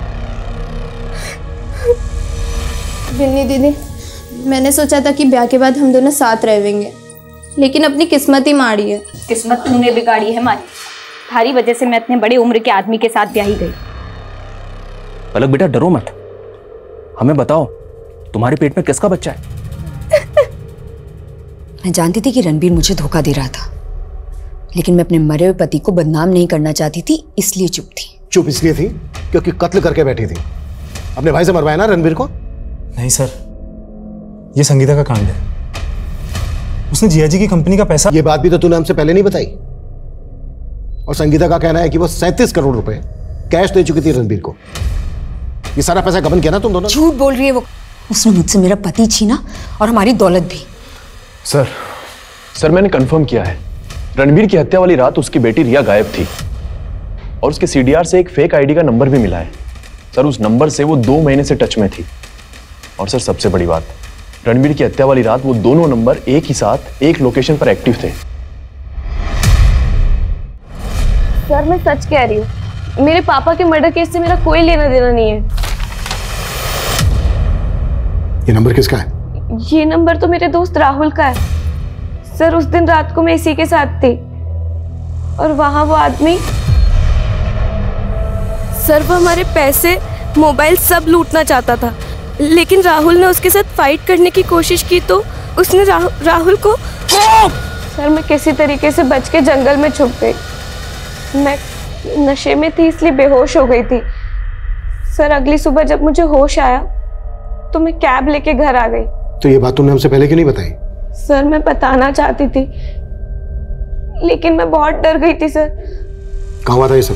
बिन्नी दीदी, मैंने सोचा था कि ब्याह के बाद हम दोनों साथ रहेंगे, लेकिन अपनी किस्मत ही मारी है। किस्मत तूने बिगाड़ी है हमारी। थारी वजह से मैं इतने बड़े उम्र के आदमी के साथ ब्याही गई। पलक बेटा डरो मत, हमें बताओ तुम्हारे पेट में किसका बच्चा है? मैं जानती थी कि रणबीर मुझे धोखा दे रहा था, लेकिन मैं अपने मरे हुए पति को बदनाम नहीं करना चाहती थी, इसलिए चुप थी। चुप इसलिए थी क्योंकि कत्ल करके बैठी थी। अपने भाई से मरवाया ना रणबीर को? नहीं सर, ये संगीता का कांड है। उसने जिया जी की कंपनी का पैसा। ये बात भी तो तूने हमसे पहले नहीं बताई। और संगीता का कहना है कि वो 37 करोड़ रुपए कैश दे चुकी थी रणबीर को। ये सारा पैसा गबन किया ना तुम दोनों? झूठ बोल रही है वो। उसने मुझसे मेरा पति छीना और हमारी दौलत भी। सर मैंने कंफर्म किया है, रणबीर की हत्या वाली रात उसकी बेटी रिया गायब थी और उसके सीडीआर से एक फेक आईडी का नंबर भी मिला है। सर उस नंबर से वो 2 महीने से टच में थी। और सर सबसे बड़ी बात, रणबीर की हत्या वाली रात वो दोनों नंबर एक ही साथ एक लोकेशन पर एक्टिव थे। सर मैं सच कह रही हूँ, मेरे पापा के मर्डर केस से मेरा कोई लेना देना नहीं है। ये नंबर किसका है? ये नंबर तो मेरे दोस्त राहुल का है। सर उस दिन रात को मैं इसी के साथ थी और वहां वो आदमी, सर वो हमारे पैसे, मोबाइल सब लूटना चाहता था, लेकिन राहुल ने उसके साथ फाइट करने की कोशिश की तो उसने राहुल को। सर मैं किसी तरीके से बच के जंगल में छुप गई। मैं नशे में थी इसलिए बेहोश हो गई थी। सर अगली सुबह जब मुझे होश आया तो मैं कैब लेके घर आ गई। तो ये बात तुमने हमसे पहले क्यों नहीं बताई? सर मैं बताना चाहती थी लेकिन मैं बहुत डर गई थी सर। कहाँ हुआ था ये सब?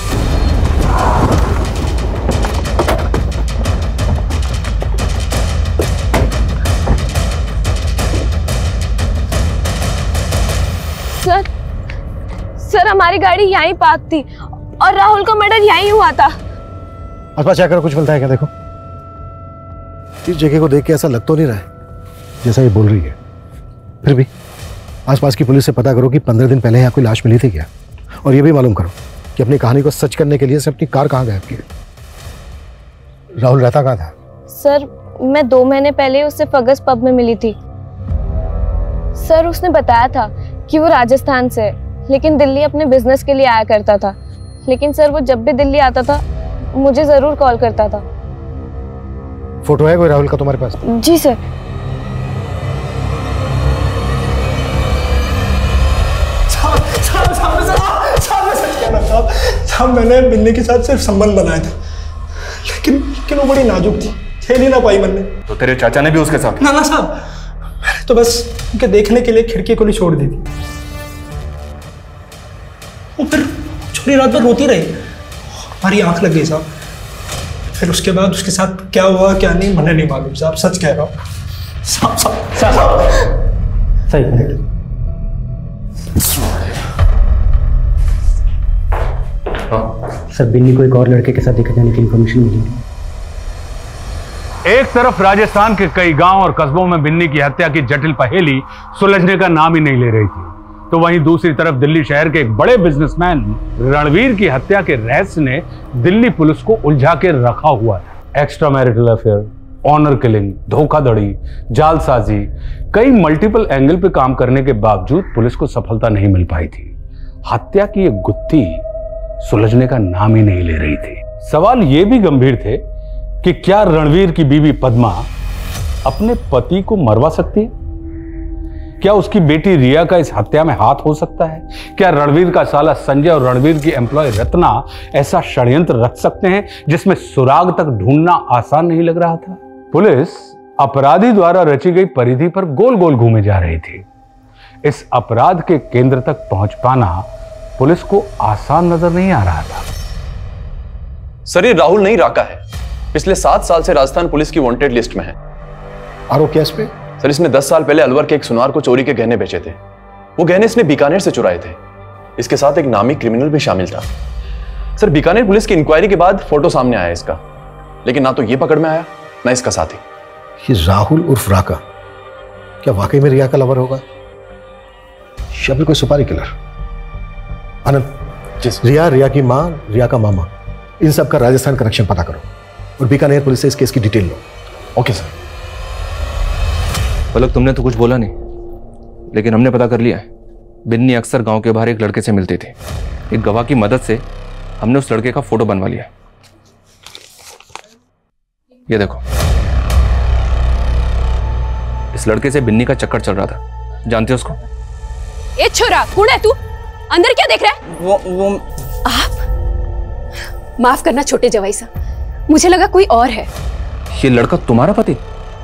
सर हमारी गाड़ी यहीं पार्क थी और राहुल का मर्डर यहीं हुआ था। आसपास चेक करो, कुछ मिलता है क्या? देखो इस जगह को देख के ऐसा लग तो नहीं रहा है जैसा ये बोल रही है। फिर भी आसपास की पुलिस से पता करो कि 15 दिन पहले यहाँ कोई लाश मिली थी क्या, और ये भी मालूम करो कि अपनी कहानी को सच करने के लिए से अपनी कार कहाँ गायब की है। राहुल रहता कहाँ था? सर मैं 2 महीने पहले उससे फगस पब में मिली थी। सर उसने बताया था कि वो राजस्थान से है लेकिन दिल्ली अपने बिजनेस के लिए आया करता था। लेकिन सर वो जब भी दिल्ली आता था मुझे जरूर कॉल करता था। फोटो है कोई राहुल का तुम्हारे पास? जी सर। साहब मैंने बिन्नी के साथ सिर्फ संबंध बनाया था लेकिन वो बड़ी नाजुक थी, झेल ही ना पाई मैंने। तो तेरे चाचा ने भी उसके साथ? ना साहब, मैंने तो बस उनके देखने के लिए खिड़की खुली छोड़ दी थी। वो फिर छोटी रात भर रोती रही, हमारी आंख लग गई साहब। फिर उसके बाद उसके साथ क्या हुआ क्या नहीं मुझे नहीं मालूम साहब, सच कह रहा हूँ साहब। सही सर बिन्नी को एक और लड़के के साथ देखा जाने की इंफॉर्मेशन मिली। एक तरफ राजस्थान के कई गांव और कस्बों में बिन्नी की हत्या की जटिल पहेली सुलझने का नाम ही नहीं ले रही थी, तो वहीं दूसरी तरफ दिल्ली शहर के एक बड़े बिजनेसमैन रणवीर की हत्या के रहस्य ने दिल्ली पुलिस को उलझा के रखा हुआ था। Extra marital affair, honour killing, धोखाधड़ी, जालसाजी, कई मल्टीपल एंगल पे काम करने के बावजूद पुलिस को सफलता नहीं मिल पाई थी। हत्या की एक गुत्थी सुलझने का नाम ही नहीं ले रही थी। सवाल ये भी गंभीर थे कि क्या रणवीर की बीवी पद्मा अपने पति को मरवा सकती है? क्या उसकी बेटी रिया का इस हत्या में हाथ हो सकता है? क्या रणवीर का साला संजय और रणवीर की एम्प्लॉय रत्ना ऐसा षड्यंत्र रच सकते हैं जिसमें सुराग तक ढूंढना आसान नहीं लग रहा था? पुलिस अपराधी द्वारा रची गई परिधि पर गोल गोल घूमे जा रही थी। इस अपराध के केंद्र तक पहुंच पाना पुलिस को आसान नजर नहीं आ रहा था। सर ये राहुल नहीं राका है, पिछले 7 साल से राजस्थान पुलिस की वांटेड लिस्ट में है। आरोप क्या इस पे? सर इसने 10 साल पहले अलवर के एक सुनार को चोरी के गहने बेचे थे। वो गहने इसने बीकानेर से चुराए थे। इसके साथ एक नामी क्रिमिनल भी शामिल था। सर बीकानेर पुलिस की इंक्वायरी के बाद फोटो सामने आया इसका, लेकिन ना तो ये पकड़ में आया ना इसका साथी। ये राहुल उर्फ राका क्या वाकई में रिया का लवर होगा या फिर कोई सुपारी किलर? आनंद, रिया की माँ, रिया का मामा, इन सब का राजस्थान कनेक्शन पता करो और बीकानेर पुलिस से इस केस की डिटेल लो। Okay sir. पलक तुमने तो कुछ बोला नहीं, लेकिन हमने पता कर लिया है। बिन्नी अक्सर गांव के बाहर एक लड़के से मिलती थी। एक गवाह की मदद से हमने उस लड़के का फोटो बनवा लिया। ये देखो, इस लड़के से बिन्नी का चक्कर चल रहा था। जानते हो उसको? ए छोरा, कौन है तू? अंदर क्या देख रहा है? वो आप माफ करना छोटे जवाई साहब, मुझे लगा कोई और है। ये लड़का तुम्हारा पति?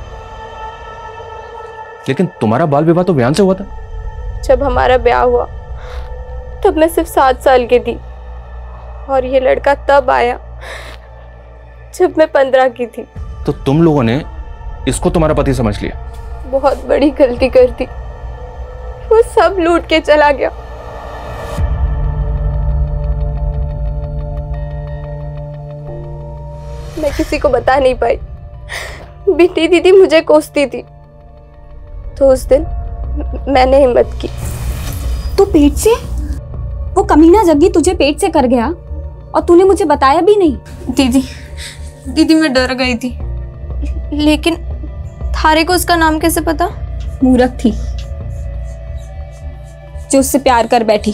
लेकिन तुम्हारा बाल विवाह तो बयान से हुआ था। जब हमारा ब्याह हुआ तब मैं सिर्फ 7 साल की थी और ये लड़का तब आया जब मैं 15 की थी। तो तुम लोगों ने इसको तुम्हारा पति समझ लिया? बहुत बड़ी गलती कर दी। वो सब लूट के चला गया। मैं किसी को बता नहीं पाई। बिन्नी दीदी मुझे कोसती थी, तो उस दिन मैंने हिम्मत की। तो पेट से? वो कमीना जग्गी तुझे पेट से कर गया और तूने मुझे बताया भी नहीं? दीदी मैं डर गई थी, लेकिन थारे को उसका नाम कैसे पता? मूर्ख थी जो उससे प्यार कर बैठी।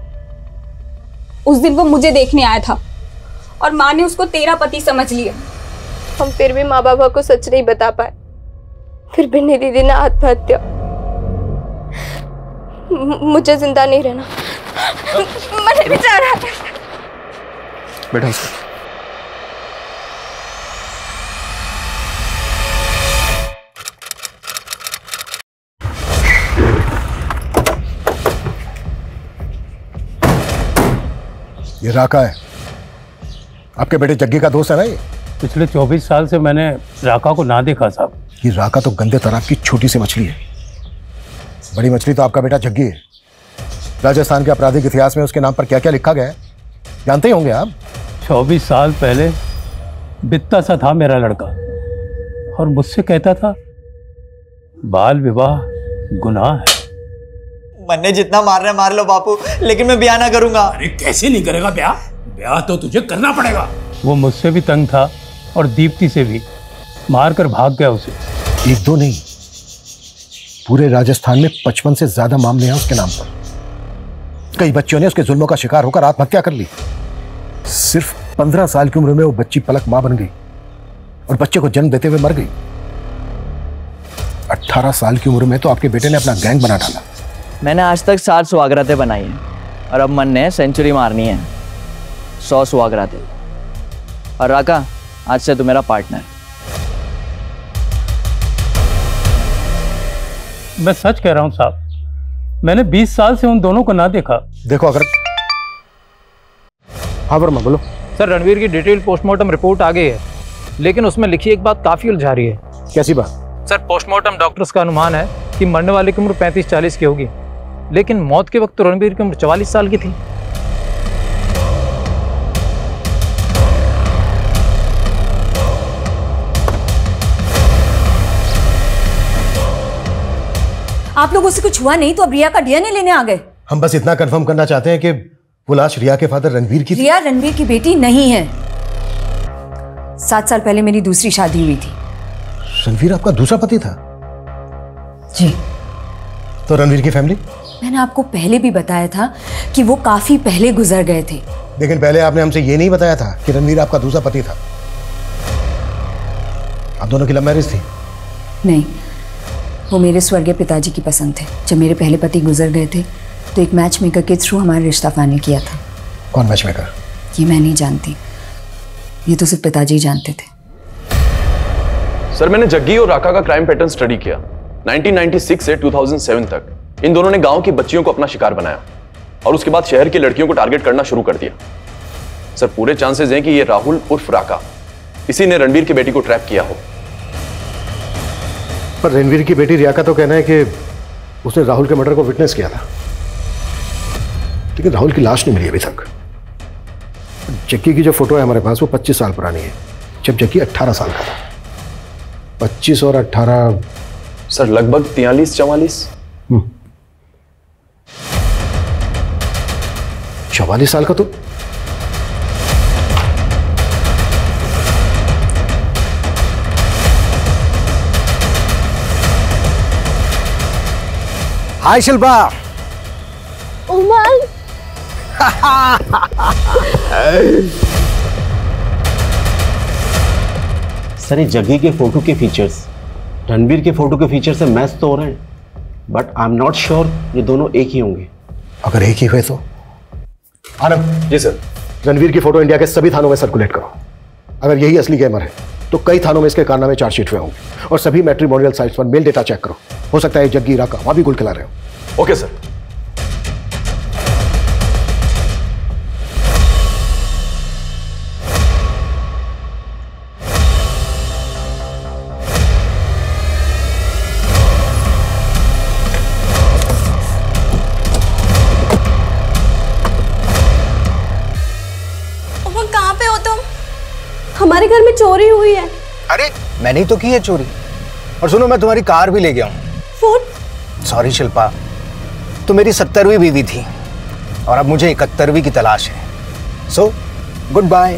उस दिन वो मुझे देखने आया था और माँ ने उसको तेरा पति समझ लिया। हम फिर भी माँ बाबा को सच नहीं बता पाए। फिर बिन्नी दीदी ने आत्महत्या। मुझे जिंदा नहीं रहना, मरने भी जा रहा था। बैठो उसको। ये राका है, आपके बेटे जग्गी का दोस्त है ना ये? पिछले 24 साल से मैंने राका को ना देखा साहब। ये राका तो गंदे तालाब की छोटी सी मछली है, बड़ी मछली तो आपका बेटा जग्गी है। राजस्थान के आपराधिक इतिहास में उसके नाम पर क्या क्या लिखा गया है जानते ही होंगे आप। 24 साल पहले बित्ता सा था मेरा लड़का और मुझसे कहता था बाल विवाह गुनाह है। मन्ने जितना मार रहे मार लो बापू, लेकिन मैं ब्याह ना करूंगा। अरे कैसे नहीं करेगा ब्याह? ब्याह तो तुझे करना पड़ेगा। वो मुझसे भी तंग था और दीप्ति से भी, मार कर भाग गया उसे। एक दो नहीं, पूरे राजस्थान में 55 से ज्यादा मामले हैं उसके नाम पर। कई बच्चों ने उसके जुल्मों का शिकार होकर आत्महत्या कर ली। सिर्फ 15 साल की उम्र में वो बच्ची पलक मां बन गई और बच्चे को जन्म देते हुए मर गई। 18 साल की उम्र में तो आपके बेटे ने अपना गैंग बना डाला। मैंने आज तक 60 सुहागरातें बनाई हैं और अब मन ने सेंचुरी मारनी है, 100 सुहागरातें। और राका, आज से तू मेरा पार्टनर। मैं सच कह रहा हूं साहब, मैंने 20 साल से उन दोनों को ना देखा। देखो अगर हाँ वर्मा बोलो। सर रणवीर की डिटेल पोस्टमार्टम रिपोर्ट आ गई है, लेकिन उसमें लिखी एक बात काफी उलझा रही है। कैसी बात? सर पोस्टमार्टम डॉक्टर्स का अनुमान है कि मरने वाले की उम्र 35-40 की होगी, लेकिन मौत के वक्त तो रणवीर की उम्र 44 साल की थी। आप लोगों से कुछ हुआ नहीं तो अब रिया का डीएनए लेने आ गए? हम बस इतना कंफर्म करना चाहते हैं कि वो लाश रिया के फादर रणवीर की। रिया रणवीर की बेटी नहीं है। 7 साल पहले मेरी दूसरी शादी हुई थी। रणवीर आपका दूसरा पति था? जी। तो रणवीर की फैमिली? मैंने आपको पहले भी बताया था कि वो काफी पहले गुजर गए थे। लेकिन पहले आपने हमसे ये नहीं बताया था कि रणवीर आपका दूसरा पति था। आप दोनों की लव मैरिज थी? नहीं, वो मेरे स्वर्गीय पिताजी की पसंद थे। जब मेरे पहले पति गुजर गए थे तो एक मैच मेकर के थ्रू हमारा रिश्ता फाइनल किया था। कौन मैच मेकर? ये मैं नहीं जानती, ये तो सिर्फ पिताजी ही जानते थे। सर मैंने जग्गी और राका का क्राइम पैटर्न स्टडी किया। 1996 से 2007 तक इन दोनों ने गांव की बच्चियों को अपना शिकार बनाया और उसके बाद शहर की लड़कियों को टारगेट करना शुरू कर दिया। सर पूरे चांसेस हैं कि ये राहुल उर्फ राका इसी ने रणवीर की बेटी को ट्रैप किया हो। पर रणवीर की बेटी रिया का तो कहना है कि उसने राहुल के मर्डर को विटनेस किया था, लेकिन राहुल की लाश नहीं मिली अभी तक। जग्गी की जो फोटो है हमारे पास वो 25 साल पुरानी है, जब जग्गी 18 साल का था। 25 और 18 सर लगभग 43-44। 44 साल का तो हाय शिल्पा। उमंग। सर ये जग्गी के फोटो के फीचर्स रणवीर के फोटो के फीचर से मैच तो हो रहे हैं, but I am not sure ये दोनों एक ही होंगे। अगर एक ही हुए तो? आनंद। जी सर। रणवीर की फोटो इंडिया के सभी थानों में सर्कुलेट करो। अगर यही असली गेमर है तो कई थानों में इसके कारनामे चार्जशीट हुए होंगे। और सभी मैट्रिमोनियल साइट्स पर मेल डेटा चेक करो, हो सकता है जग्गी राका वहां भी गुल खिला रहे हो। Okay sir. कहाँ पे हो तुम? हमारे घर में चोरी हुई है। अरे मैंने ही तो की है चोरी। और सुनो, मैं तुम्हारी कार भी ले गया हूँ। फोन? सॉरी शिल्पा, तो मेरी 70वीं बीवी थी और अब मुझे 71वीं की तलाश है। So good bye.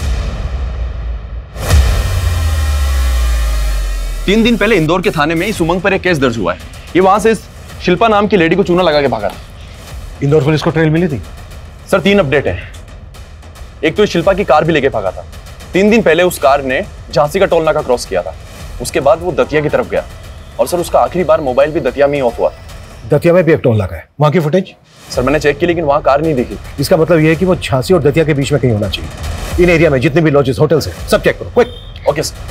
3 दिन पहले इंदौर के थाने में इस उमंग पर एक केस दर्ज हुआ है। ये वहां से इस शिल्पा नाम की लेडी को चूना लगा के भागा था। इंदौर पुलिस को ट्रेल मिली थी? सर 3 अपडेट हैं। एक तो इस शिल्पा की कार भी लेके भागा था। 3 दिन पहले उस कार ने झांसी का टोल नाका क्रॉस किया था। उसके बाद वो दतिया की तरफ गया और सर उसका आखिरी बार मोबाइल भी दतिया में ही ऑफ हुआ। दतिया में भी एक टोल नाका है, वहां की फुटेज? सर मैंने चेक की लेकिन वहां कार नहीं दिखी। इसका मतलब यह है कि वो झांसी और दतिया के बीच में कहीं होना चाहिए। इन एरिया में जितने भी लॉजेस होटल्स हैं सब चेक करो क्विक। Okay sir.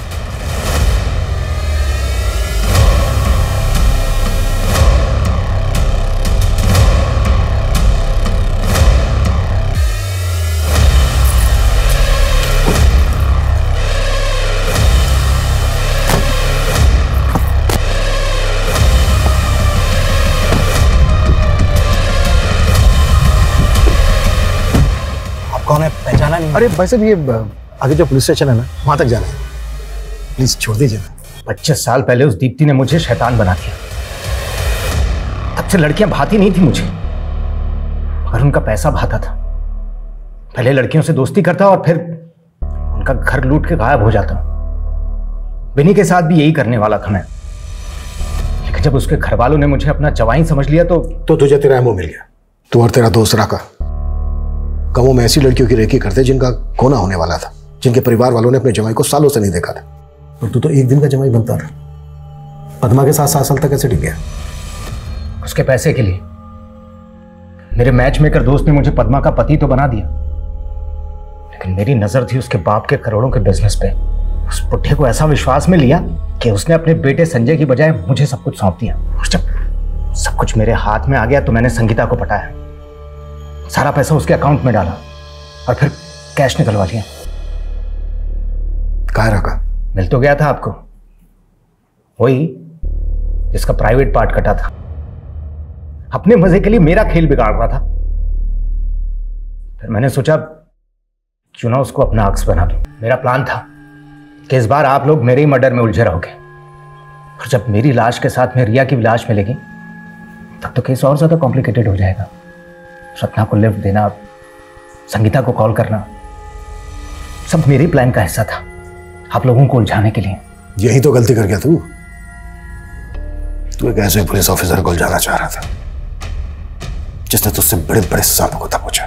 आप कौन है, पहचाना नहीं? अरे भाई साहब, ये आगे जो पुलिस स्टेशन है ना, वहां तक जाना है, प्लीज छोड़ दीजिए ना। 25 साल पहले उस दीप्ति ने मुझे शैतान बना दिया। तब से लड़कियां भाती नहीं थी मुझे, और उनका पैसा भाता था। पहले लड़कियों से दोस्ती करता और फिर उनका घर लूट के गायब हो जाता। बिन्नी के साथ भी यही करने वाला था मैं, लेकिन जब उसके घर वालों ने मुझे अपना जवाई समझ लिया तो तुझे तेरा एमओ मिल गया। तू और तेरा दोस्त राका गांवों में ऐसी लड़कियों की रेकी करते जिनका कोना होने वाला था, जिनके परिवार वालों ने अपने जवाई को सालों से नहीं देखा था, और तू तो एक दिन का जवाई बनता था। पद्मा के साथ 7 साल तक कैसे टिक गया? उसके पैसे के लिए। मेरे मैच मेकर दोस्त ने मुझे पद्मा का पति तो बना दिया, लेकिन मेरी नजर थी उसके बाप के करोड़ों के बिजनेस पे। उस पुट्ठे को ऐसा विश्वास में लिया कि उसने अपने बेटे संजय की बजाय मुझे सब कुछ सौंप दिया। और जब सब कुछ मेरे हाथ में आ गया तो मैंने संगीता को पटाया, सारा पैसा उसके अकाउंट में डाला और फिर कैश निकलवा लिया। कहाँ रखा? मिल तो गया था आपको, वही जिसका प्राइवेट पार्ट कटा था। अपने मजे के लिए मेरा खेल बिगाड़ रहा था। फिर मैंने सोचा क्यों ना उसको अपना अक्स बना दूं। मेरा प्लान था कि इस बार आप लोग मेरे ही मर्डर में उलझे रहोगे, और जब मेरी लाश के साथ में रिया की भी लाश मिलेगी तब तो केस और ज्यादा कॉम्प्लिकेटेड हो जाएगा। सपना को लिफ्ट देना, संगीता को कॉल करना, सब मेरे प्लान का हिस्सा था, आप लोगों को उलझाने के लिए। यही तो गलती कर गया तू एक ऐसे पुलिस ऑफिसर को उलझाना चाह रहा था जिसने तुझसे बड़े बड़े सांपों को दबोचा।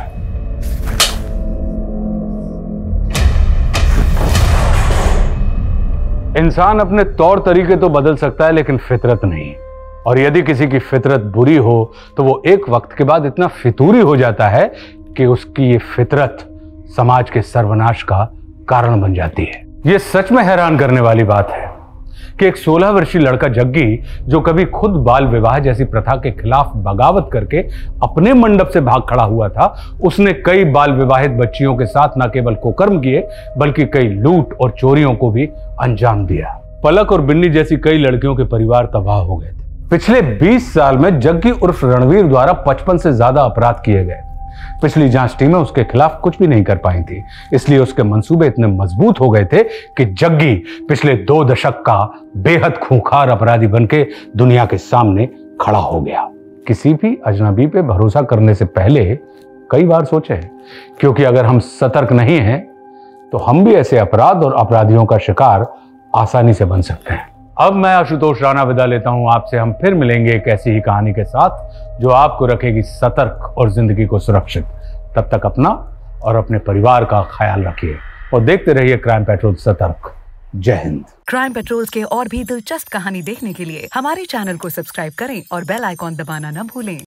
इंसान अपने तौर तरीके तो बदल सकता है, लेकिन फितरत नहीं। और यदि किसी की फितरत बुरी हो तो वो एक वक्त के बाद इतना फितूरी हो जाता है कि उसकी ये फितरत समाज के सर्वनाश का कारण बन जाती है। ये सच में हैरान करने वाली बात है कि एक 16 वर्षीय लड़का जग्गी, जो कभी खुद बाल विवाह जैसी प्रथा के खिलाफ बगावत करके अपने मंडप से भाग खड़ा हुआ था, उसने कई बाल विवाहित बच्चियों के साथ न केवल कुकर्म किए बल्कि कई लूट और चोरियों को भी अंजाम दिया। पलक और बिन्नी जैसी कई लड़कियों के परिवार तबाह हो गए थे। पिछले 20 साल में जग्गी उर्फ रणवीर द्वारा 55 से ज्यादा अपराध किए गए। पिछली जांच टीमें उसके खिलाफ कुछ भी नहीं कर पाई थी, इसलिए उसके मंसूबे इतने मजबूत हो गए थे कि जग्गी पिछले 2 दशक का बेहद खूंखार अपराधी बनके दुनिया के सामने खड़ा हो गया। किसी भी अजनबी पे भरोसा करने से पहले कई बार सोचे, क्योंकि अगर हम सतर्क नहीं हैं तो हम भी ऐसे अपराध और अपराधियों का शिकार आसानी से बन सकते हैं। अब मैं आशुतोष राणा विदा लेता हूं आपसे। हम फिर मिलेंगे एक ऐसी ही कहानी के साथ जो आपको रखेगी सतर्क और जिंदगी को सुरक्षित। तब तक अपना और अपने परिवार का ख्याल रखिए और देखते रहिए क्राइम पेट्रोल सतर्क। जय हिंद। क्राइम पेट्रोल के और भी दिलचस्प कहानी देखने के लिए हमारे चैनल को सब्सक्राइब करें और बेल आइकॉन दबाना न भूलें।